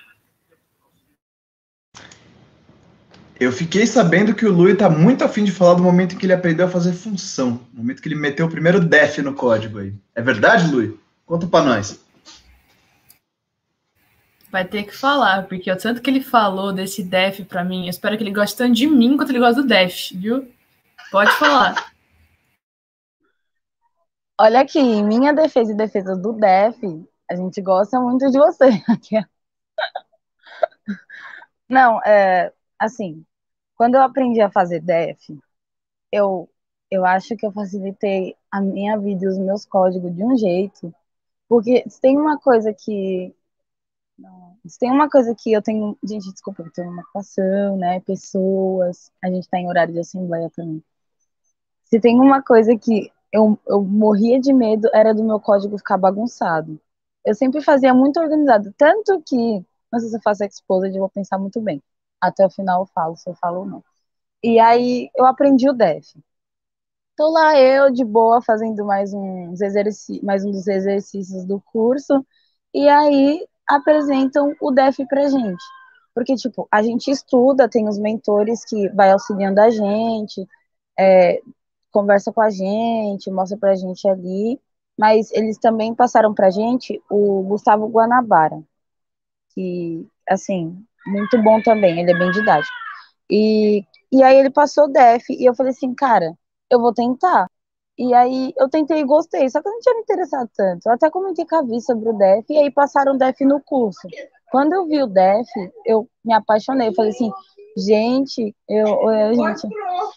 Eu fiquei sabendo que o Lui tá muito afim de falar do momento em que ele aprendeu a fazer função. No momento que ele meteu o primeiro def no código aí. É verdade, Lui? Conta pra nós. Vai ter que falar, porque o tanto que ele falou desse def pra mim, eu espero que ele goste tanto de mim quanto ele gosta do def, viu? Pode falar. Olha aqui, em minha defesa e defesa do def, a gente gosta muito de você. Não, é, assim, quando eu aprendi a fazer def, eu, eu acho que eu facilitei a minha vida e os meus códigos de um jeito Porque se tem uma coisa que... Não, se tem uma coisa que eu tenho... Gente, desculpa, eu tenho uma ocupação, né? Pessoas... A gente tá em horário de assembleia também. Se tem uma coisa que eu, eu morria de medo, era do meu código ficar bagunçado. Eu sempre fazia muito organizado. Tanto que... Não sei se eu faço exposed, eu vou pensar muito bem. Até o final eu falo, se eu falo ou não. E aí eu aprendi o Def. Tô lá eu, de boa, fazendo mais uns exercícios, mais um dos exercícios do curso, e aí apresentam o Def pra gente. Porque, tipo, a gente estuda, tem os mentores que vai auxiliando a gente, é, conversa com a gente, mostra pra gente ali, mas eles também passaram pra gente o Gustavo Guanabara, que, assim, muito bom também, ele é bem didático. E, e aí ele passou o Def, e eu falei assim, cara, eu vou tentar. E aí eu tentei e gostei, só que eu não tinha me interessado tanto. Eu até comentei com a Vi sobre o Def, e aí passaram o Def no curso. Quando eu vi o Def, eu me apaixonei. Eu falei assim, gente, eu... Oi, gente.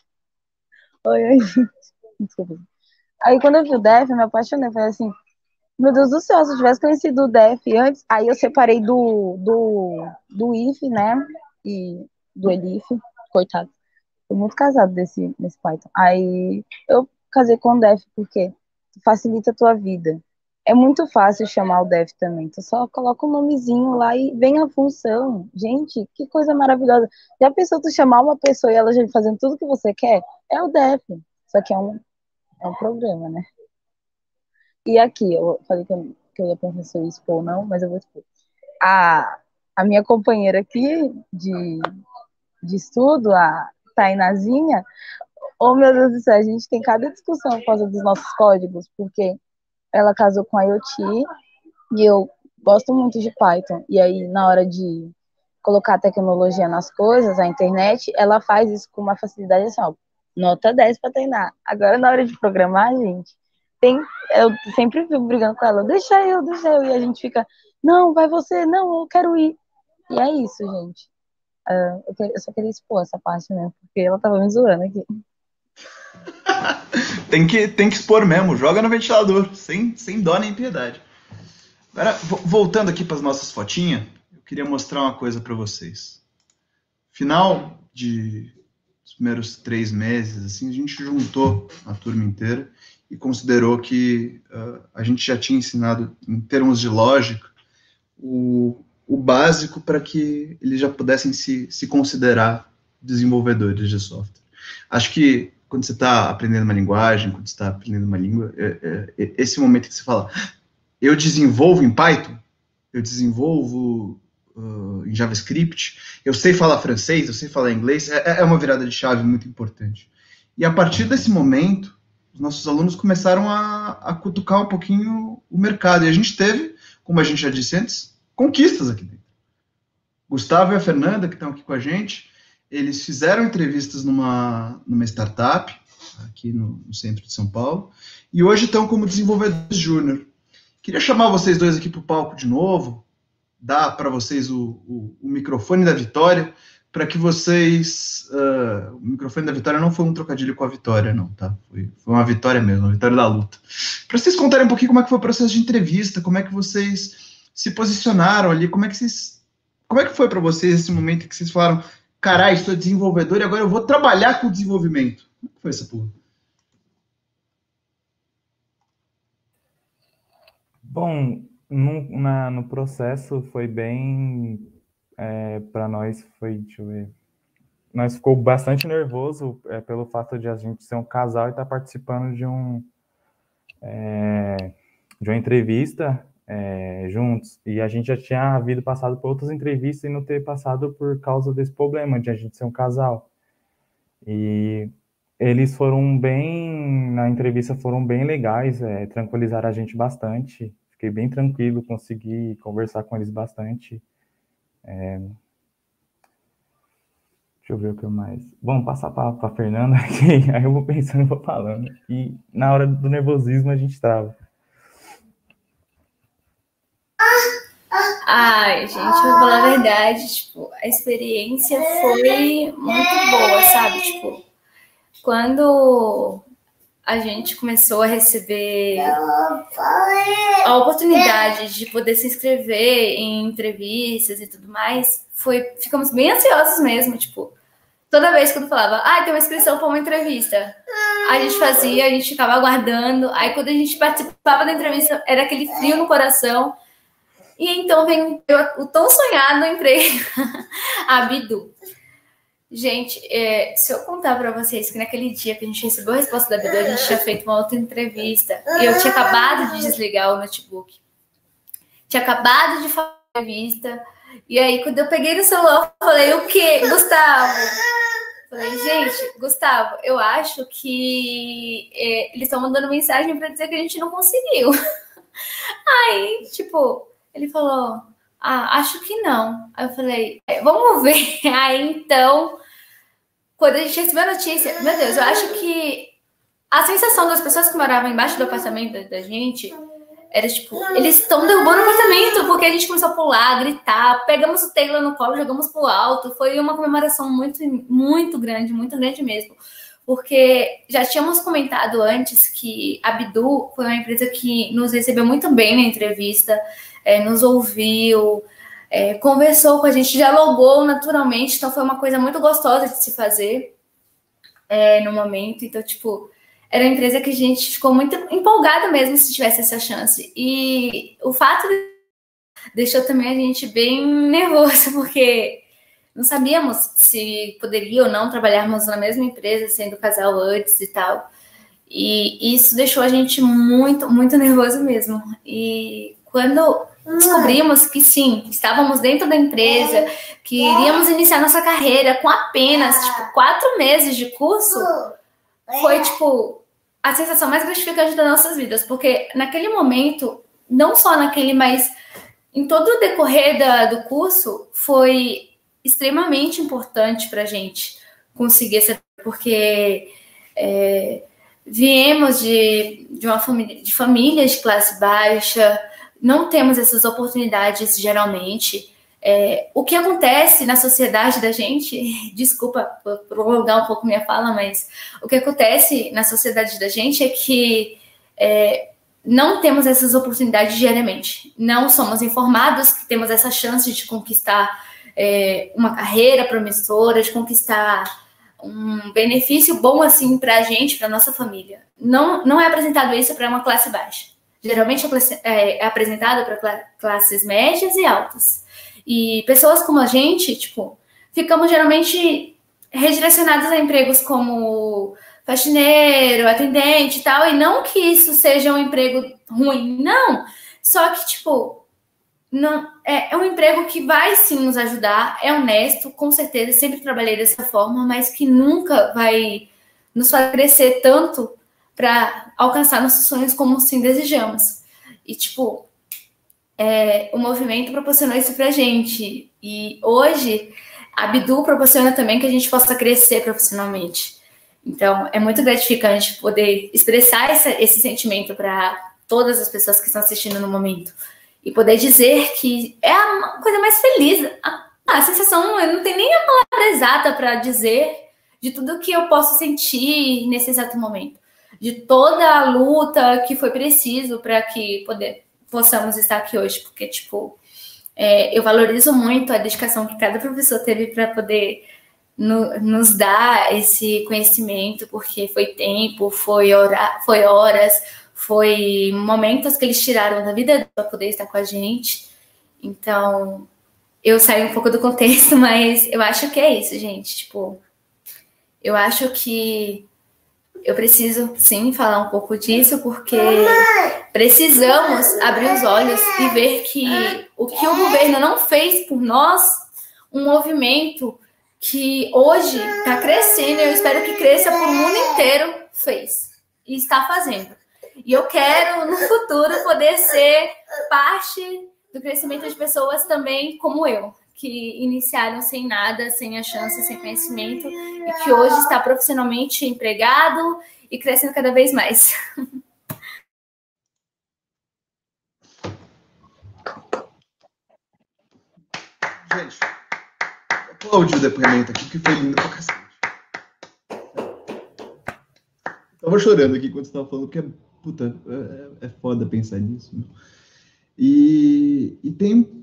Oi, oi, gente. Desculpa. Aí quando eu vi o Def, eu me apaixonei. Eu falei assim, meu Deus do céu, se eu tivesse conhecido o Def antes... Aí eu separei do, do, do I F, né? E do Elif, coitado. Tô muito casado desse, desse Python. Aí eu casei com o Def porque facilita a tua vida. É muito fácil chamar o Def também. Tu só coloca o nomezinho lá e vem a função. Gente, que coisa maravilhosa. Já pensou tu chamar uma pessoa e ela já fazendo tudo que você quer? É o Def. Só que é um, é um programa, né? E aqui, eu falei que eu, que eu ia pensar se eu ia expor ou não, mas eu vou expor. A, a minha companheira aqui de, de estudo, a Tainazinha, oh, meu Deus do céu, a gente tem cada discussão por causa dos nossos códigos, porque ela casou com a I O T e eu gosto muito de Python. E aí, na hora de colocar a tecnologia nas coisas, a internet, ela faz isso com uma facilidade assim, ó, nota dez para treinar. Agora, na hora de programar, gente, tem, eu sempre fico brigando com ela, deixa eu, deixa eu, e a gente fica, não, vai você, não, eu quero ir. E é isso, gente. Uh, eu, que, eu só queria expor essa parte mesmo, porque ela tava me zoando aqui. tem, que, tem que expor mesmo, joga no ventilador, sem, sem dó nem piedade. Agora, voltando aqui para as nossas fotinhas, eu queria mostrar uma coisa para vocês. Final de os primeiros três meses, assim, a gente juntou a turma inteira e considerou que uh, a gente já tinha ensinado, em termos de lógica, o, o básico para que eles já pudessem se, se considerar desenvolvedores de software. Acho que quando você está aprendendo uma linguagem, quando você está aprendendo uma língua, é, é, esse momento que você fala, eu desenvolvo em Python, eu desenvolvo uh, em JavaScript, eu sei falar francês, eu sei falar inglês, é, é uma virada de chave muito importante. E a partir desse momento, os nossos alunos começaram a, a cutucar um pouquinho o mercado, e a gente teve, como a gente já disse antes, conquistas aqui dentro. Gustavo e a Fernanda, que estão aqui com a gente, eles fizeram entrevistas numa, numa startup, aqui no, no centro de São Paulo, e hoje estão como desenvolvedores júnior. Queria chamar vocês dois aqui para o palco de novo, dar para vocês o, o, o microfone da vitória, para que vocês... Uh, o microfone da vitória não foi um trocadilho com a vitória, não, tá? Foi, foi uma vitória mesmo, uma vitória da luta. Para vocês contarem um pouquinho como é que foi o processo de entrevista, como é que vocês se posicionaram ali, como é que vocês... Como é que foi para vocês esse momento que vocês falaram, caralho, sou desenvolvedor e agora eu vou trabalhar com desenvolvimento? Como é que foi essa porra? Bom, no, na, no processo foi bem... É, para nós foi, deixa eu ver... Nós ficou bastante nervoso é, pelo fato de a gente ser um casal e estar tá participando de um... É, de uma entrevista é, juntos. E a gente já tinha havido passado por outras entrevistas e não ter passado por causa desse problema de a gente ser um casal. E eles foram bem... Na entrevista foram bem legais, é, tranquilizaram a gente bastante. Fiquei bem tranquilo, consegui conversar com eles bastante. É... Deixa eu ver o que mais... Vamos passar para a Fernanda aqui, aí eu vou pensando e vou falando. E na hora do nervosismo a gente trava. Ai, gente, eu vou falar a verdade, tipo, a experiência foi muito boa, sabe? Tipo, quando a gente começou a receber a oportunidade de poder se inscrever em entrevistas e tudo mais, foi, ficamos bem ansiosos mesmo, tipo, toda vez que eu falava, ah, tem uma inscrição para uma entrevista, a gente fazia, a gente ficava aguardando, aí quando a gente participava da entrevista, era aquele frio no coração, e então vem o tão sonhado emprego, a Bidu. Gente, é, se eu contar para vocês que naquele dia que a gente recebeu a resposta da Bidu, a gente tinha feito uma outra entrevista e eu tinha acabado de desligar o notebook. Tinha acabado de fazer a entrevista. E aí, quando eu peguei no celular, eu falei, o quê? Gustavo? Falei, gente, Gustavo, eu acho que é, eles estão mandando mensagem para dizer que a gente não conseguiu. Aí, tipo, ele falou... Ah, acho que não. Aí eu falei, é, vamos ver. Aí, então, quando a gente recebeu a notícia, meu Deus, eu acho que a sensação das pessoas que moravam embaixo do apartamento da, da gente era tipo, eles estão derrubando o apartamento, porque a gente começou a pular, gritar, pegamos o Taylor no colo, jogamos pro alto. Foi uma comemoração muito, muito grande, muito grande mesmo. Porque já tínhamos comentado antes que a Bidu foi uma empresa que nos recebeu muito bem na entrevista, É, nos ouviu, é, conversou com a gente, dialogou naturalmente, então foi uma coisa muito gostosa de se fazer é, no momento. Então, tipo, era uma empresa que a gente ficou muito empolgada mesmo se tivesse essa chance. E o fato deixou também a gente bem nervoso, porque não sabíamos se poderia ou não trabalharmos na mesma empresa, sendo casal antes e tal. E isso deixou a gente muito, muito nervoso mesmo. E quando descobrimos que sim, estávamos dentro da empresa, que iríamos iniciar nossa carreira com apenas tipo, quatro meses de curso, foi tipo a sensação mais gratificante das nossas vidas, porque naquele momento, não só naquele, mas em todo o decorrer da, do curso, foi extremamente importante para a gente conseguir essa, porque é, viemos de, de uma família de famílias de classe baixa. Não temos essas oportunidades geralmente. É, o que acontece na sociedade da gente, desculpa por prolongar um pouco minha fala, mas o que acontece na sociedade da gente é que é, não temos essas oportunidades diariamente. Não somos informados que temos essa chance de conquistar é, uma carreira promissora, de conquistar um benefício bom assim para a gente, para a nossa família. Não, não é apresentado isso para uma classe baixa. Geralmente é apresentado para classes médias e altas. E pessoas como a gente, tipo, ficamos geralmente redirecionadas a empregos como faxineiro, atendente e tal, e não que isso seja um emprego ruim, não. Só que, tipo, não, é, é um emprego que vai sim nos ajudar, é honesto, com certeza, sempre trabalhei dessa forma, mas que nunca vai nos fazer crescer tanto para alcançar nossos sonhos como sim desejamos. E, tipo, é, o movimento proporcionou isso pra gente. E hoje, a Bidu proporciona também que a gente possa crescer profissionalmente. Então, é muito gratificante poder expressar essa, esse sentimento para todas as pessoas que estão assistindo no momento. E poder dizer que é a coisa mais feliz. A, a sensação, eu não tenho nem a palavra exata para dizer de tudo que eu posso sentir nesse exato momento. De toda a luta que foi preciso para que poder, possamos estar aqui hoje, porque, tipo, é, eu valorizo muito a dedicação que cada professor teve para poder no, nos dar esse conhecimento, porque foi tempo, foi, hora, foi horas, foi momentos que eles tiraram da vida para poder estar com a gente. Então, eu saí um pouco do contexto, mas eu acho que é isso, gente. Tipo, eu acho que eu preciso, sim, falar um pouco disso, porque precisamos abrir os olhos e ver que o que o governo não fez por nós, um movimento que hoje está crescendo, eu espero que cresça por o mundo inteiro, fez e está fazendo. E eu quero, no futuro, poder ser parte do crescimento de pessoas também como eu, que iniciaram sem nada, sem a chance, sem conhecimento, e que hoje está profissionalmente empregado e crescendo cada vez mais. Gente, aplaudir o depoimento aqui, que foi lindo pra cacete. Tava chorando aqui quando você tava falando, porque, puta, é, é foda pensar nisso. Meu. E, e tem,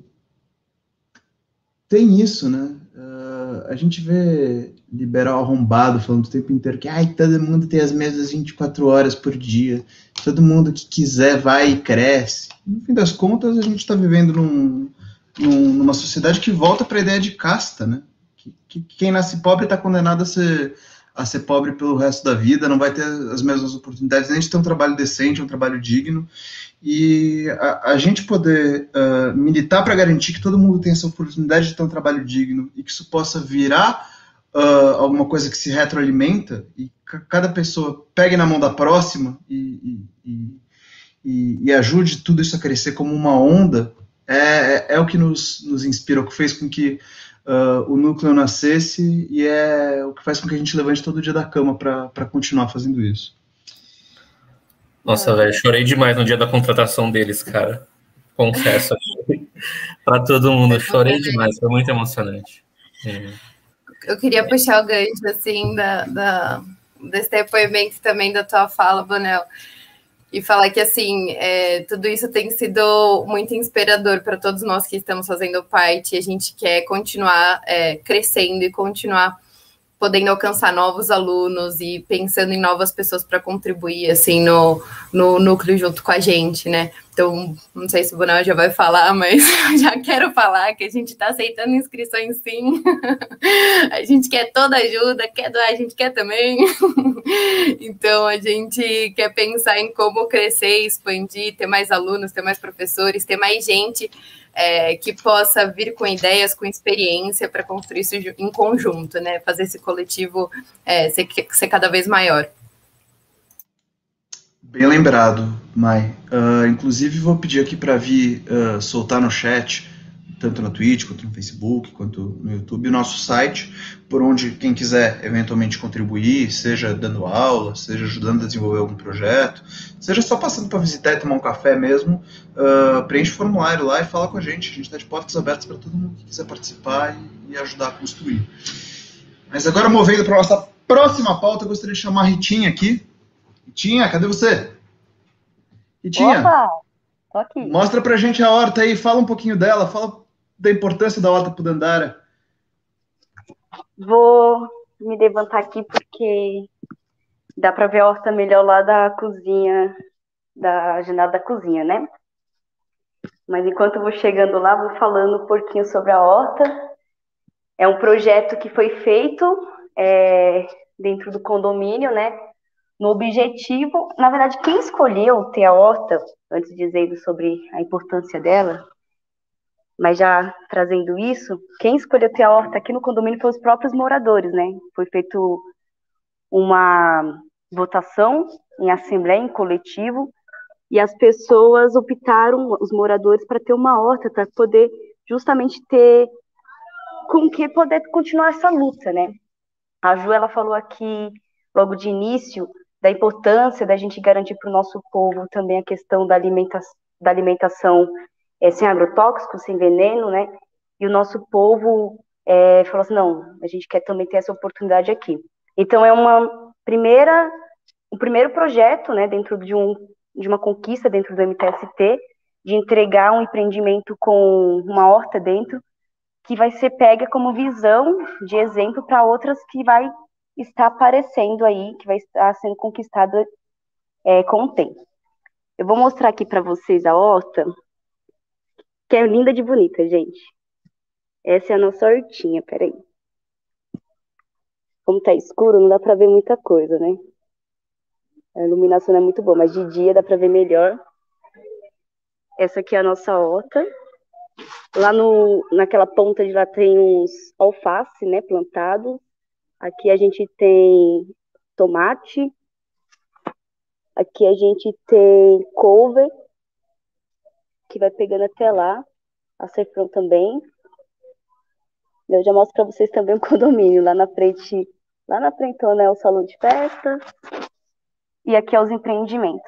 tem isso, né? Uh, a gente vê liberal arrombado falando o tempo inteiro que ai, todo mundo tem as mesmas vinte e quatro horas por dia, todo mundo que quiser vai e cresce. No fim das contas, a gente está vivendo num, num, numa sociedade que volta para a ideia de casta, né? Que, que quem nasce pobre está condenado a ser, a ser pobre pelo resto da vida, não vai ter as mesmas oportunidades, nem de ter um trabalho decente, um trabalho digno. E a, a gente poder uh, militar para garantir que todo mundo tenha essa oportunidade de ter um trabalho digno e que isso possa virar uh, alguma coisa que se retroalimenta e cada pessoa pegue na mão da próxima e, e, e, e ajude tudo isso a crescer como uma onda, é, é, é o que nos, nos inspira, o que fez com que uh, o núcleo nascesse e é o que faz com que a gente levante todo dia da cama para continuar fazendo isso. Nossa, é. velho, chorei demais no dia da contratação deles, cara. Confesso. Para todo mundo, chorei demais, foi muito emocionante. É. Eu queria puxar o gancho, assim, da, da, desse depoimento também da tua fala, Bonel, e falar que, assim, é, tudo isso tem sido muito inspirador para todos nós que estamos fazendo parte, e a gente quer continuar é, crescendo e continuar podendo alcançar novos alunos e pensando em novas pessoas para contribuir, assim, no, no núcleo junto com a gente, né? Então, não sei se o Bonel já vai falar, mas já quero falar que a gente está aceitando inscrições, sim. A gente quer toda ajuda, quer doar, a gente quer também. Então, a gente quer pensar em como crescer, expandir, ter mais alunos, ter mais professores, ter mais gente É, que possa vir com ideias, com experiência para construir isso em conjunto, né? Fazer esse coletivo é, ser, ser cada vez maior. Bem lembrado, Mai. Uh, inclusive, vou pedir aqui para vir uh, soltar no chat, tanto na Twitch, quanto no Facebook, quanto no YouTube, o nosso site, por onde quem quiser eventualmente contribuir, seja dando aula, seja ajudando a desenvolver algum projeto, seja só passando para visitar e tomar um café mesmo, uh, preenche o formulário lá e fala com a gente. A gente está de portas abertas para todo mundo que quiser participar e, e ajudar a construir. Mas agora, movendo para a nossa próxima pauta, eu gostaria de chamar a Ritinha aqui. Ritinha, cadê você? Ritinha, Opa, tô aqui. Mostra pra gente a horta aí, fala um pouquinho dela, fala da importância da horta pro Dandara. Vou me levantar aqui porque dá para ver a horta melhor lá da cozinha, da janela da cozinha, né? Mas enquanto eu vou chegando lá, vou falando um pouquinho sobre a horta. É um projeto que foi feito é, dentro do condomínio, né? No objetivo, na verdade, quem escolheu ter a horta, antes de dizer sobre a importância dela, mas já trazendo isso, quem escolheu ter a horta aqui no condomínio foram os próprios moradores, né? Foi feito uma votação em assembleia, em coletivo, e as pessoas optaram, os moradores, para ter uma horta, para poder justamente ter com que poder continuar essa luta, né? A Ju, ela falou aqui, logo de início, da importância da gente garantir para o nosso povo também a questão da, alimenta da alimentação é, sem agrotóxicos, sem veneno, né? E o nosso povo é, falou assim, não, a gente quer também ter essa oportunidade aqui. Então, é uma primeira, um primeiro projeto, né, dentro de, um, de uma conquista dentro do M T S T, de entregar um empreendimento com uma horta dentro, que vai ser pega como visão de exemplo para outras que vai estar aparecendo aí, que vai estar sendo conquistada é, com o tempo. Eu vou mostrar aqui para vocês a horta, que é linda de bonita, gente. Essa é a nossa hortinha, peraí. Como tá escuro, não dá para ver muita coisa, né? A iluminação não é muito boa, mas de dia dá para ver melhor. Essa aqui é a nossa horta. Lá no, naquela ponta de lá tem uns alface, né, plantado. Aqui a gente tem tomate. Aqui a gente tem couve, que vai pegando até lá. Açafrão também. Eu já mostro para vocês também o condomínio. Lá na frente, lá na frentona é o salão de festa. E aqui é os empreendimentos.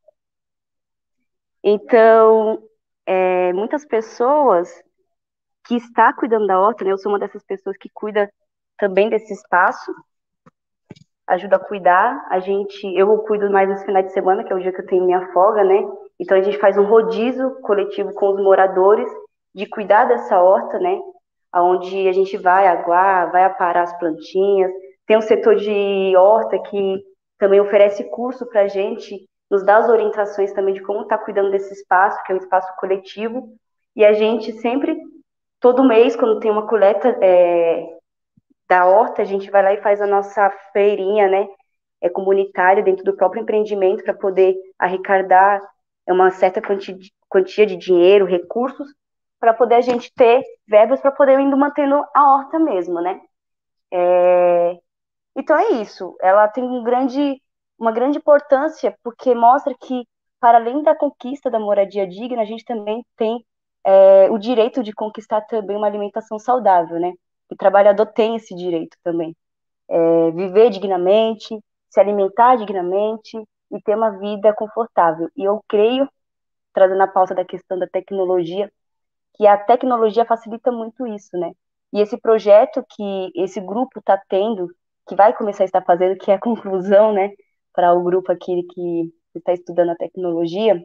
Então, é, muitas pessoas que estão cuidando da horta, né? Eu sou uma dessas pessoas que cuida também desse espaço. ajudo a cuidar. A gente, eu cuido mais nos finais de semana, que é o dia que eu tenho minha folga, né? Então a gente faz um rodízio coletivo com os moradores de cuidar dessa horta, né? Onde a gente vai aguar, vai aparar as plantinhas. Tem um setor de horta que também oferece curso para a gente, nos dá as orientações também de como estar cuidando desse espaço, que é um espaço coletivo. E a gente sempre, todo mês, quando tem uma coleta é, da horta, a gente vai lá e faz a nossa feirinha, né? É comunitária dentro do próprio empreendimento para poder arrecadar uma certa quantia de, quantia de dinheiro, recursos, para poder a gente ter verbas para poder indo mantendo a horta mesmo, né? É... Então é isso. Ela tem um grande, uma grande importância porque mostra que, para além da conquista da moradia digna, a gente também tem é, o direito de conquistar também uma alimentação saudável, né? O trabalhador tem esse direito também. É, viver dignamente, se alimentar dignamente e ter uma vida confortável. E eu creio, trazendo a pauta da questão da tecnologia, que a tecnologia facilita muito isso, né? E esse projeto que esse grupo está tendo, que vai começar a estar fazendo, que é a conclusão, né, para o grupo aqui que está estudando a tecnologia,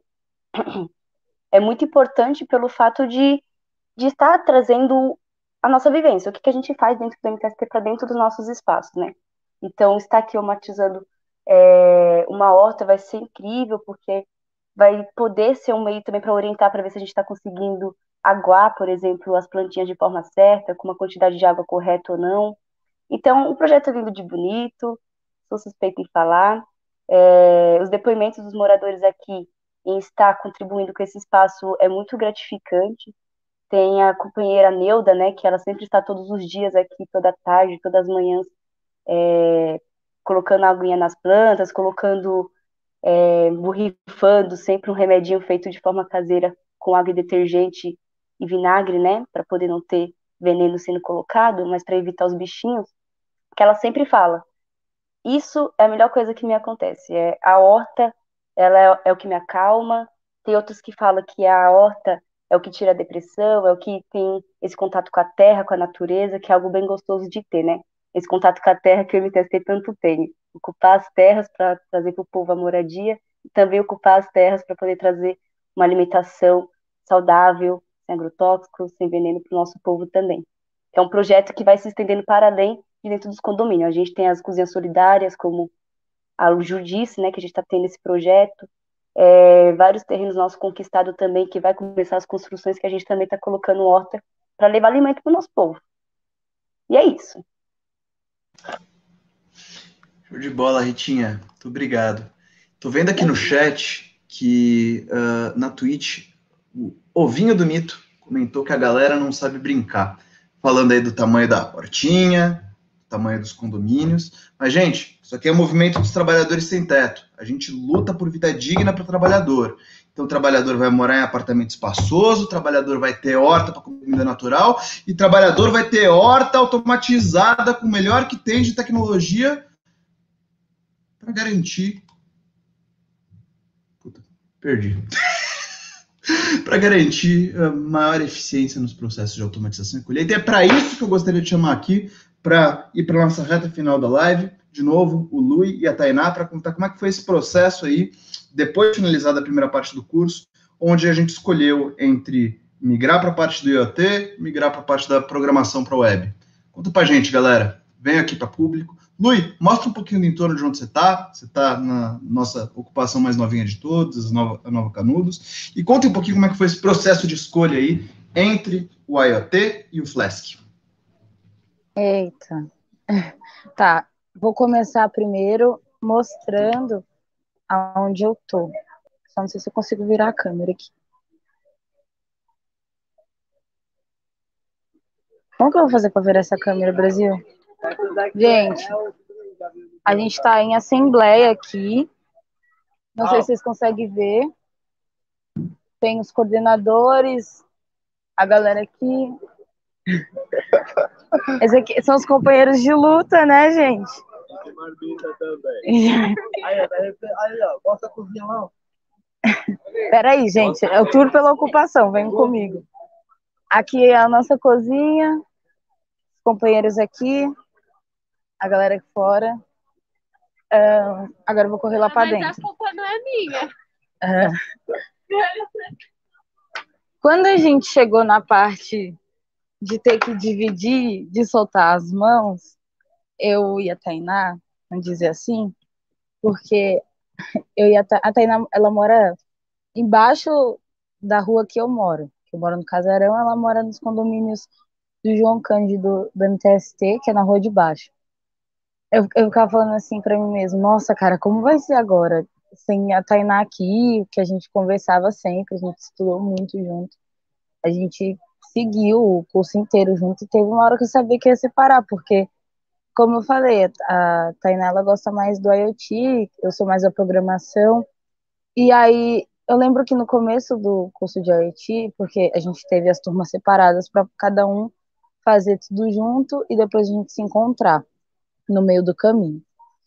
é muito importante pelo fato de, de estar trazendo a nossa vivência, o que, que a gente faz dentro do M T S T para dentro dos nossos espaços, né? Então, estar aqui automatizando é, uma horta vai ser incrível, porque vai poder ser um meio também para orientar, para ver se a gente está conseguindo aguar, por exemplo, as plantinhas de forma certa, com uma quantidade de água correta ou não. Então, o projeto é lindo de bonito, sou suspeita em falar. É, os depoimentos dos moradores aqui em estar contribuindo com esse espaço é muito gratificante. Tem a companheira Neuda, né, que ela sempre está todos os dias aqui, toda tarde, todas as manhãs, é, colocando a aguinha nas plantas, colocando, é, borrifando sempre um remedinho feito de forma caseira com água e detergente e vinagre, né, para poder não ter veneno sendo colocado, mas para evitar os bichinhos, que ela sempre fala, isso é a melhor coisa que me acontece, é a horta, ela é, é o que me acalma. Tem outros que falam que a horta é o que tira a depressão, é o que tem esse contato com a terra, com a natureza, que é algo bem gostoso de ter, né? Esse contato com a terra que o M T S T tanto tem. Ocupar as terras para trazer para o povo a moradia, e também ocupar as terras para poder trazer uma alimentação saudável, sem agrotóxicos, sem veneno para o nosso povo também. É um projeto que vai se estendendo para além de dentro dos condomínios. A gente tem as cozinhas solidárias, como a Ju disse, né, que a gente está tendo esse projeto. É, vários terrenos nossos conquistados também, que vai começar as construções que a gente também está colocando horta para levar alimento para o nosso povo. E é isso. Show de bola, Ritinha. Muito obrigado. Tô vendo aqui no chat que uh, na Twitch o Ovinho do Mito comentou que a galera não sabe brincar. Falando aí do tamanho da hortinha, tamanho dos condomínios. Mas, gente, isso aqui é o movimento dos trabalhadores sem teto. A gente luta por vida digna para o trabalhador. Então, o trabalhador vai morar em apartamento espaçoso, o trabalhador vai ter horta para comida natural, e o trabalhador vai ter horta automatizada com o melhor que tem de tecnologia para garantir... Puta, perdi. para garantir a maior eficiência nos processos de automatização e colheita. E é para isso que eu gostaria de chamar aqui, para ir para a nossa reta final da live, de novo, o Lui e a Tainá, para contar como é que foi esse processo aí, depois de finalizada a primeira parte do curso, onde a gente escolheu entre migrar para a parte do I O T, migrar para a parte da programação para a web. Conta para a gente, galera. Vem aqui para público. Lui, mostra um pouquinho do entorno de onde você está. Você está na nossa ocupação mais novinha de todos, a Nova, a Nova Canudos. E conta um pouquinho como é que foi esse processo de escolha aí entre o I O T e o Flask. Eita. Tá, vou começar primeiro mostrando aonde eu tô. Só não sei se eu consigo virar a câmera aqui. Como que eu vou fazer para virar essa câmera, Brasil? Gente, a gente está em assembleia aqui. Não sei se vocês conseguem ver. Tem os coordenadores, a galera aqui. Esses aqui são os companheiros de luta, né, gente? Aí, ó, mostra pro violão. Peraí, gente, é o tour pela ocupação, vem comigo. Aqui é a nossa cozinha, os companheiros aqui, a galera aqui fora. Uh, agora eu vou correr lá para dentro. Mas a culpa não é minha. Uh, quando a gente chegou na parte de ter que dividir, de soltar as mãos, eu e a Tainá, vamos dizer assim, porque eu e a, Ta- a Tainá, ela mora embaixo da rua que eu moro. Eu moro no Casarão, ela mora nos condomínios do João Cândido do M T S T, que é na rua de baixo. Eu, eu ficava falando assim pra mim mesmo, nossa, cara, como vai ser agora? Sem a Tainá aqui, que a gente conversava sempre, a gente estudou muito junto. A gente seguiu o curso inteiro junto e teve uma hora que eu sabia que ia separar, porque, como eu falei, a Tainá, ela gosta mais do IoT, eu sou mais da programação. E aí, eu lembro que no começo do curso de IoT, porque a gente teve as turmas separadas para cada um fazer tudo junto e depois a gente se encontrar no meio do caminho.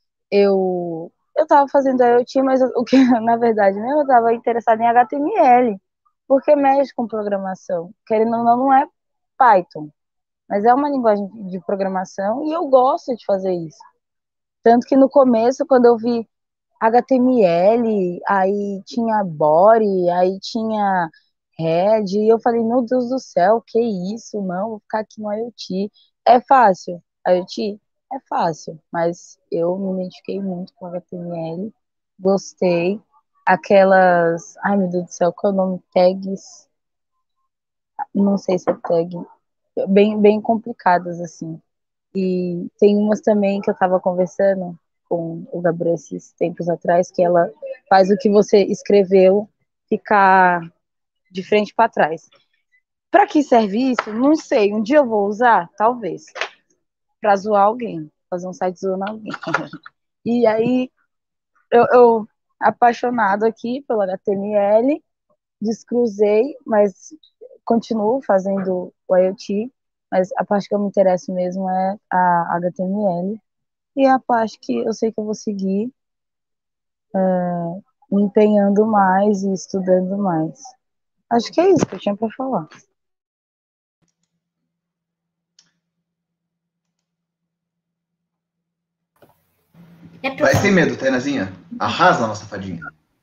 Eu eu estava fazendo IoT, mas o que na verdade, né, eu estava interessada em H T M L, porque mexe com programação. Querendo ou não, não é Python, mas é uma linguagem de programação e eu gosto de fazer isso. Tanto que no começo, quando eu vi H T M L, aí tinha Body, aí tinha Red, e eu falei, meu Deus do céu, que isso? Não, vou ficar aqui no IoT. É fácil. IoT é fácil, mas eu me identifiquei muito com H T M L, gostei. Aquelas, ai meu Deus do céu, qual é o nome? Tags, não sei se é tag, bem, bem complicadas, assim. E tem umas também que eu tava conversando com o Gabriel esses tempos atrás, que ela faz o que você escreveu ficar de frente para trás. Para que serve isso? Não sei. Um dia eu vou usar? Talvez. Para zoar alguém. Fazer um site zoando alguém. E aí, eu, eu apaixonado aqui pelo H T M L, descruzei, mas continuo fazendo o IoT, mas a parte que eu me interesso mesmo é a H T M L. E a parte que eu sei que eu vou seguir é, me empenhando mais e estudando mais. Acho que é isso que eu tinha para falar. É pra... Vai sem medo, Tainazinha. Arrasa a nossa fadinha.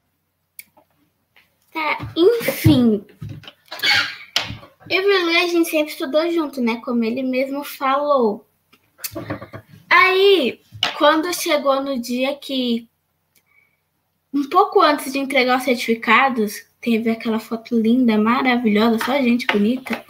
Tá, enfim. Eu e o Lu, a gente sempre estudou junto, né? Como ele mesmo falou. Aí, quando chegou no dia que, um pouco antes de entregar os certificados, teve aquela foto linda, maravilhosa, só gente bonita.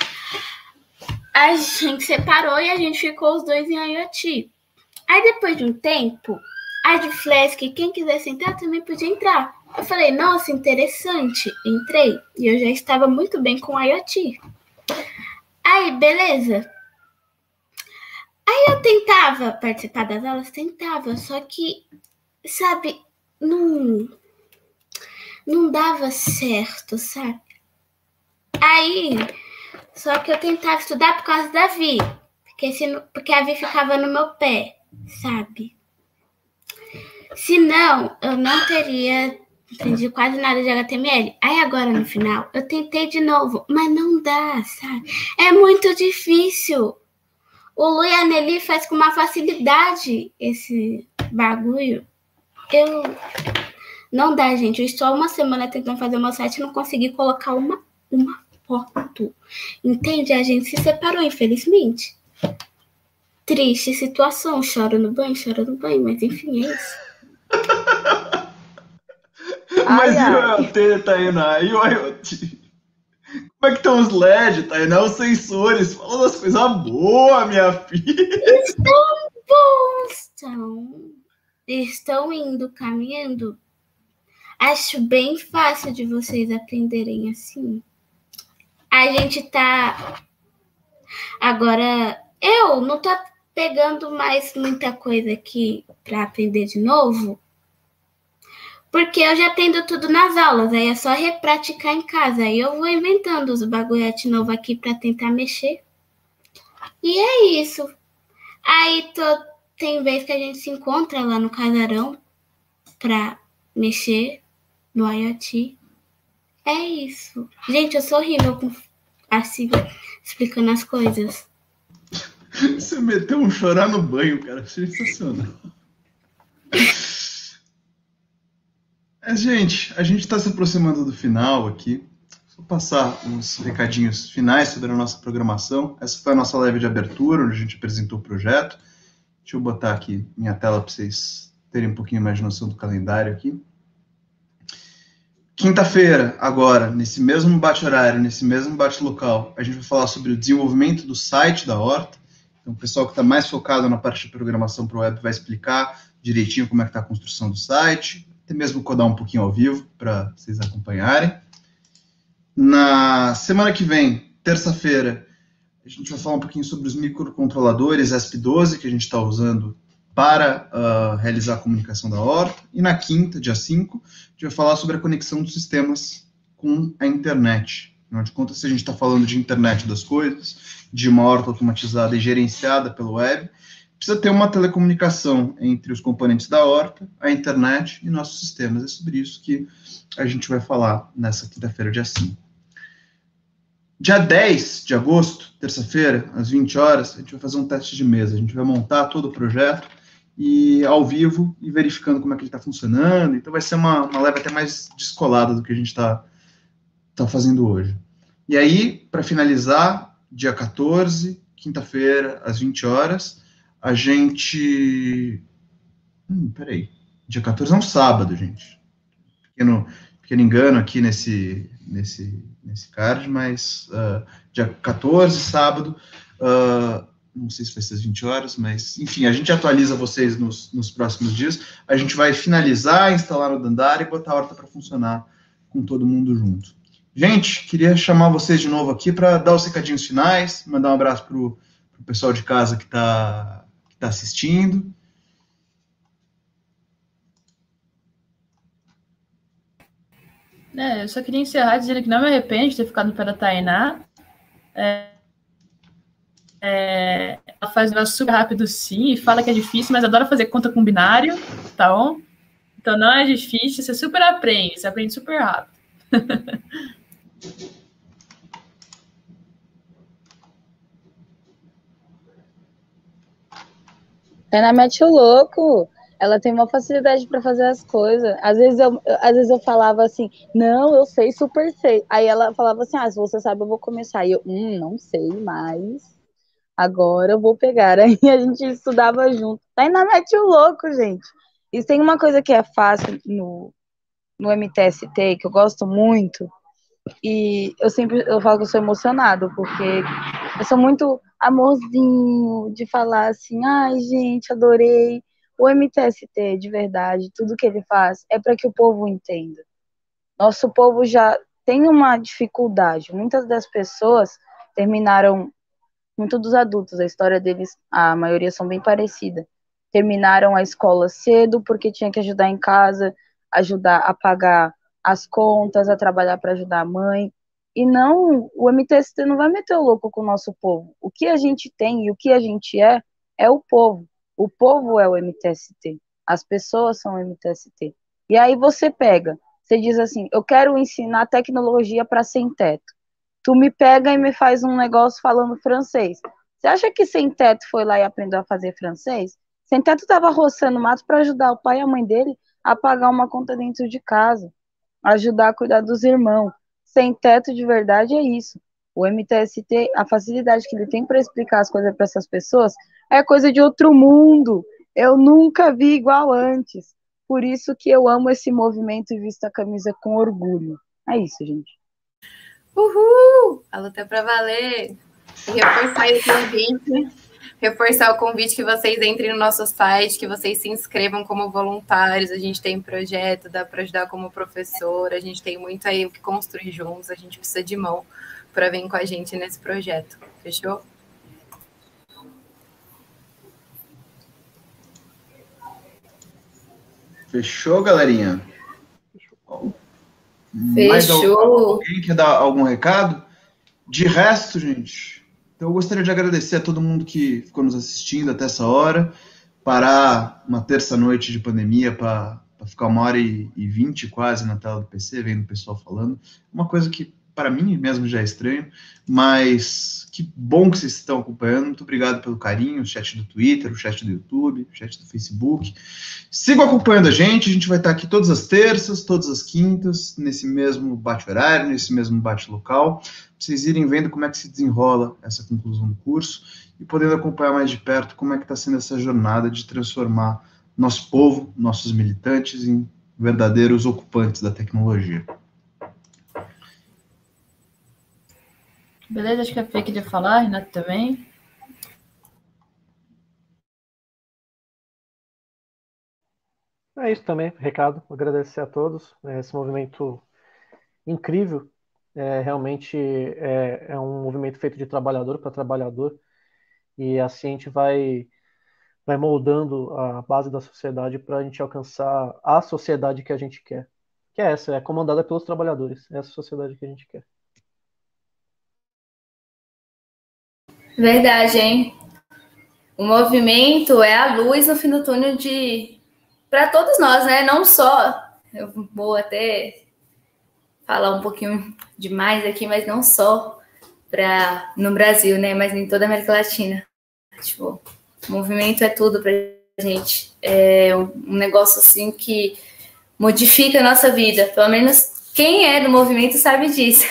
A gente separou e a gente ficou os dois em IoT. Aí, depois de um tempo, a de Flask, quem quisesse entrar também podia entrar. Eu falei, nossa, interessante. Entrei. E eu já estava muito bem com IoT. Aí, beleza. Aí eu tentava participar das aulas, tentava, só que, sabe, não, não dava certo, sabe? Aí, só que eu tentava estudar por causa da Vi, porque, se, porque a Vi ficava no meu pé, sabe? Senão, eu não teria entendido quase nada de H T M L. Aí agora, no final, eu tentei de novo, mas não dá, sabe? É muito difícil. O Lu e a Nelly faz com uma facilidade esse bagulho. Eu... Não dá, gente. Eu estou há uma semana tentando fazer o meu site e não consegui colocar uma, uma foto. Entende? A gente se separou, infelizmente. Triste situação. Choro no banho, choro no banho. Mas enfim, é isso. Mas Ai, e o ai. IoT, Tainá? E o IoT? Como é que estão os L E D, Tainá? Os sensores? Fala das coisas boas, minha filha. Estão bons, estão. Estão indo, caminhando. Acho bem fácil de vocês aprenderem assim. A gente tá... Agora, eu não tô pegando mais muita coisa aqui para aprender de novo, porque eu já aprendo tudo nas aulas, aí é só repraticar em casa. Aí eu vou inventando os bagulhete novo aqui para tentar mexer. E é isso. Aí tô, tem vez que a gente se encontra lá no casarão para mexer no IoT. É isso. Gente, eu sou horrível com assim, explicando as coisas. Você meteu um chorar no banho, cara. Sensacional. É, gente, a gente está se aproximando do final aqui. Vou passar uns recadinhos finais sobre a nossa programação. Essa foi a nossa live de abertura, onde a gente apresentou o projeto. Deixa eu botar aqui minha tela para vocês terem um pouquinho mais de noção do calendário aqui. Quinta-feira, agora, nesse mesmo bate-horário, nesse mesmo bate-local, a gente vai falar sobre o desenvolvimento do site da Horta. Então, o pessoal que está mais focado na parte de programação para o web vai explicar direitinho como é que está a construção do site, até mesmo codar um pouquinho ao vivo para vocês acompanharem. Na semana que vem, terça-feira, a gente vai falar um pouquinho sobre os microcontroladores E S P doze que a gente está usando para uh, realizar a comunicação da Horta. E na quinta, dia cinco, a gente vai falar sobre a conexão dos sistemas com a internet. Afinal de contas, se a gente está falando de internet das coisas, de uma horta automatizada e gerenciada pelo web, precisa ter uma telecomunicação entre os componentes da horta, a internet e nossos sistemas. É sobre isso que a gente vai falar nessa quinta-feira, dia cinco. Dia dez de agosto, terça-feira, às vinte horas, a gente vai fazer um teste de mesa. A gente vai montar todo o projeto e ao vivo e verificando como é que ele está funcionando. Então vai ser uma, uma live até mais descolada do que a gente está tá fazendo hoje. E aí, para finalizar, dia quatorze, quinta-feira, às vinte horas, a gente... Hum, peraí. Dia quatorze é um sábado, gente. Pequeno, pequeno engano aqui nesse... nesse nesse card, mas uh, dia quatorze, sábado, uh, não sei se vai ser às vinte horas, mas, enfim, a gente atualiza vocês nos, nos próximos dias. A gente vai finalizar, instalar o Dandara e botar a horta para funcionar com todo mundo junto. Gente, queria chamar vocês de novo aqui para dar os recadinhos finais, mandar um abraço para o pessoal de casa que está que tá assistindo. É, eu só queria encerrar dizendo que não me arrependo de ter ficado no pé da Tainá. É, é, ela faz um negócio super rápido, sim, e fala que é difícil, mas adora fazer conta com binário, tá bom? Então não é difícil, você super aprende, você aprende super rápido. Tainá mete o louco. Ela tem uma facilidade para fazer as coisas. Às vezes, eu, às vezes eu falava assim, não, eu sei, super sei. Aí ela falava assim, ah, se você sabe, eu vou começar. E eu, hum, não sei, mas agora eu vou pegar. Aí a gente estudava junto. Ainda mete o louco, gente. E tem uma coisa que é fácil no, no M T S T, que eu gosto muito, e eu sempre eu falo que eu sou emocionado, porque eu sou muito amorzinho de falar assim, ai, gente, adorei. O M T S T, de verdade, tudo que ele faz é para que o povo entenda. Nosso povo já tem uma dificuldade. Muitas das pessoas terminaram, muitos dos adultos, a história deles, a maioria são bem parecida. Terminaram a escola cedo porque tinha que ajudar em casa, ajudar a pagar as contas, a trabalhar para ajudar a mãe. E não, o M T S T não vai meter o louco com o nosso povo. O que a gente tem e o que a gente é, é o povo. O povo é o M T S T, as pessoas são o M T S T. E aí você pega, você diz assim, eu quero ensinar tecnologia para sem teto. Tu me pega e me faz um negócio falando francês. Você acha que sem teto foi lá e aprendeu a fazer francês? Sem teto estava roçando mato para ajudar o pai e a mãe dele a pagar uma conta dentro de casa, ajudar a cuidar dos irmãos. Sem teto de verdade é isso. O M T S T, a facilidade que ele tem para explicar as coisas para essas pessoas é coisa de outro mundo. Eu nunca vi igual antes. Por isso que eu amo esse movimento e visto a camisa com orgulho. É isso, gente. Uhul! A luta é para valer. E reforçar o convite, reforçar o convite que vocês entrem no nosso site, que vocês se inscrevam como voluntários. A gente tem projeto, dá para ajudar como professor. A gente tem muito aí o que construir juntos. A gente precisa de mão para vir com a gente nesse projeto. Fechou? Fechou, galerinha? Fechou. Mais alguém quer dar algum recado? De resto, gente, então eu gostaria de agradecer a todo mundo que ficou nos assistindo até essa hora. Parar uma terça-noite de pandemia para ficar uma hora e vinte quase na tela do P C, vendo o pessoal falando. Uma coisa que para mim mesmo já é estranho, mas que bom que vocês estão acompanhando. Muito obrigado pelo carinho, o chat do Twitter, o chat do YouTube, o chat do Facebook. Sigam acompanhando a gente, a gente vai estar aqui todas as terças, todas as quintas, nesse mesmo bate-horário, nesse mesmo bate-local, para vocês irem vendo como é que se desenrola essa conclusão do curso e podendo acompanhar mais de perto como é que está sendo essa jornada de transformar nosso povo, nossos militantes, em verdadeiros ocupantes da tecnologia. Beleza, acho que a Fê queria falar, Renato também. É isso também, recado. Agradecer a todos. Esse movimento incrível. É, realmente é, é um movimento feito de trabalhador para trabalhador. E assim a gente vai, vai moldando a base da sociedade para a gente alcançar a sociedade que a gente quer. Que é essa, é comandada pelos trabalhadores. É essa sociedade que a gente quer. Verdade, hein? O movimento é a luz no fim do túnel de para todos nós, né? Não só, eu vou até falar um pouquinho demais aqui, mas não só para no Brasil, né? Mas em toda a América Latina. Tipo, o movimento é tudo pra gente. É um negócio assim que modifica a nossa vida. Pelo menos quem é do movimento sabe disso.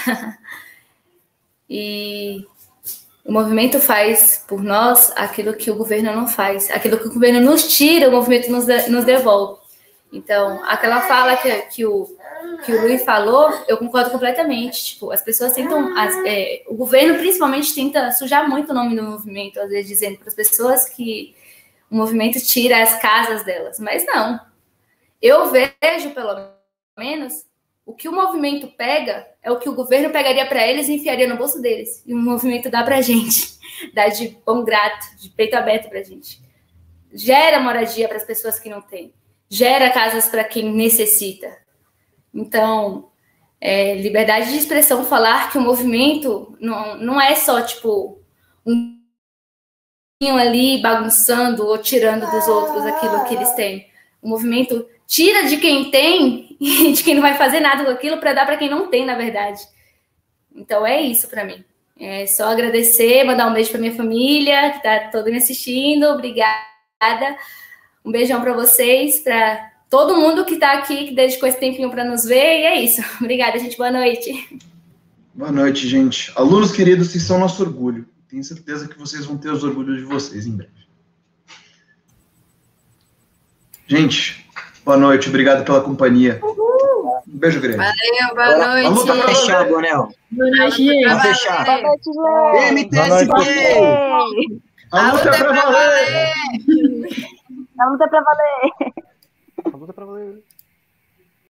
E o movimento faz por nós aquilo que o governo não faz. Aquilo que o governo nos tira, o movimento nos, nos devolve. Então, aquela fala que, que, o, que o Luiz falou, eu concordo completamente. Tipo, as pessoas tentam... As, é, o governo, principalmente, tenta sujar muito o nome do movimento, às vezes dizendo para as pessoas que o movimento tira as casas delas. Mas não. Eu vejo, pelo menos... O que o movimento pega é o que o governo pegaria para eles e enfiaria no bolso deles. E o movimento dá para a gente. Dá de bom grato, de peito aberto para a gente. Gera moradia para as pessoas que não têm. Gera casas para quem necessita. Então, é, liberdade de expressão, falar que o movimento não, não é só, tipo, um ali bagunçando ou tirando dos outros aquilo que eles têm. O movimento tira de quem tem e de quem não vai fazer nada com aquilo para dar para quem não tem, na verdade. Então é isso para mim. É só agradecer, mandar um beijo para minha família que está toda me assistindo. Obrigada. Um beijão para vocês, para todo mundo que está aqui, que dedicou esse tempinho para nos ver. E é isso. Obrigada, gente. Boa noite. Boa noite, gente. Alunos queridos, vocês são nosso orgulho. Tenho certeza que vocês vão ter os orgulhos de vocês em breve. Gente, boa noite, obrigado pela companhia. Um beijo grande. Valeu, boa noite. Vamos pra fechar, Bonel. Boa noite, gente. Vamos fechar. Boa noite, Léo. M T S T! A luta é pra valer! A luta é pra valer. A luta é pra valer.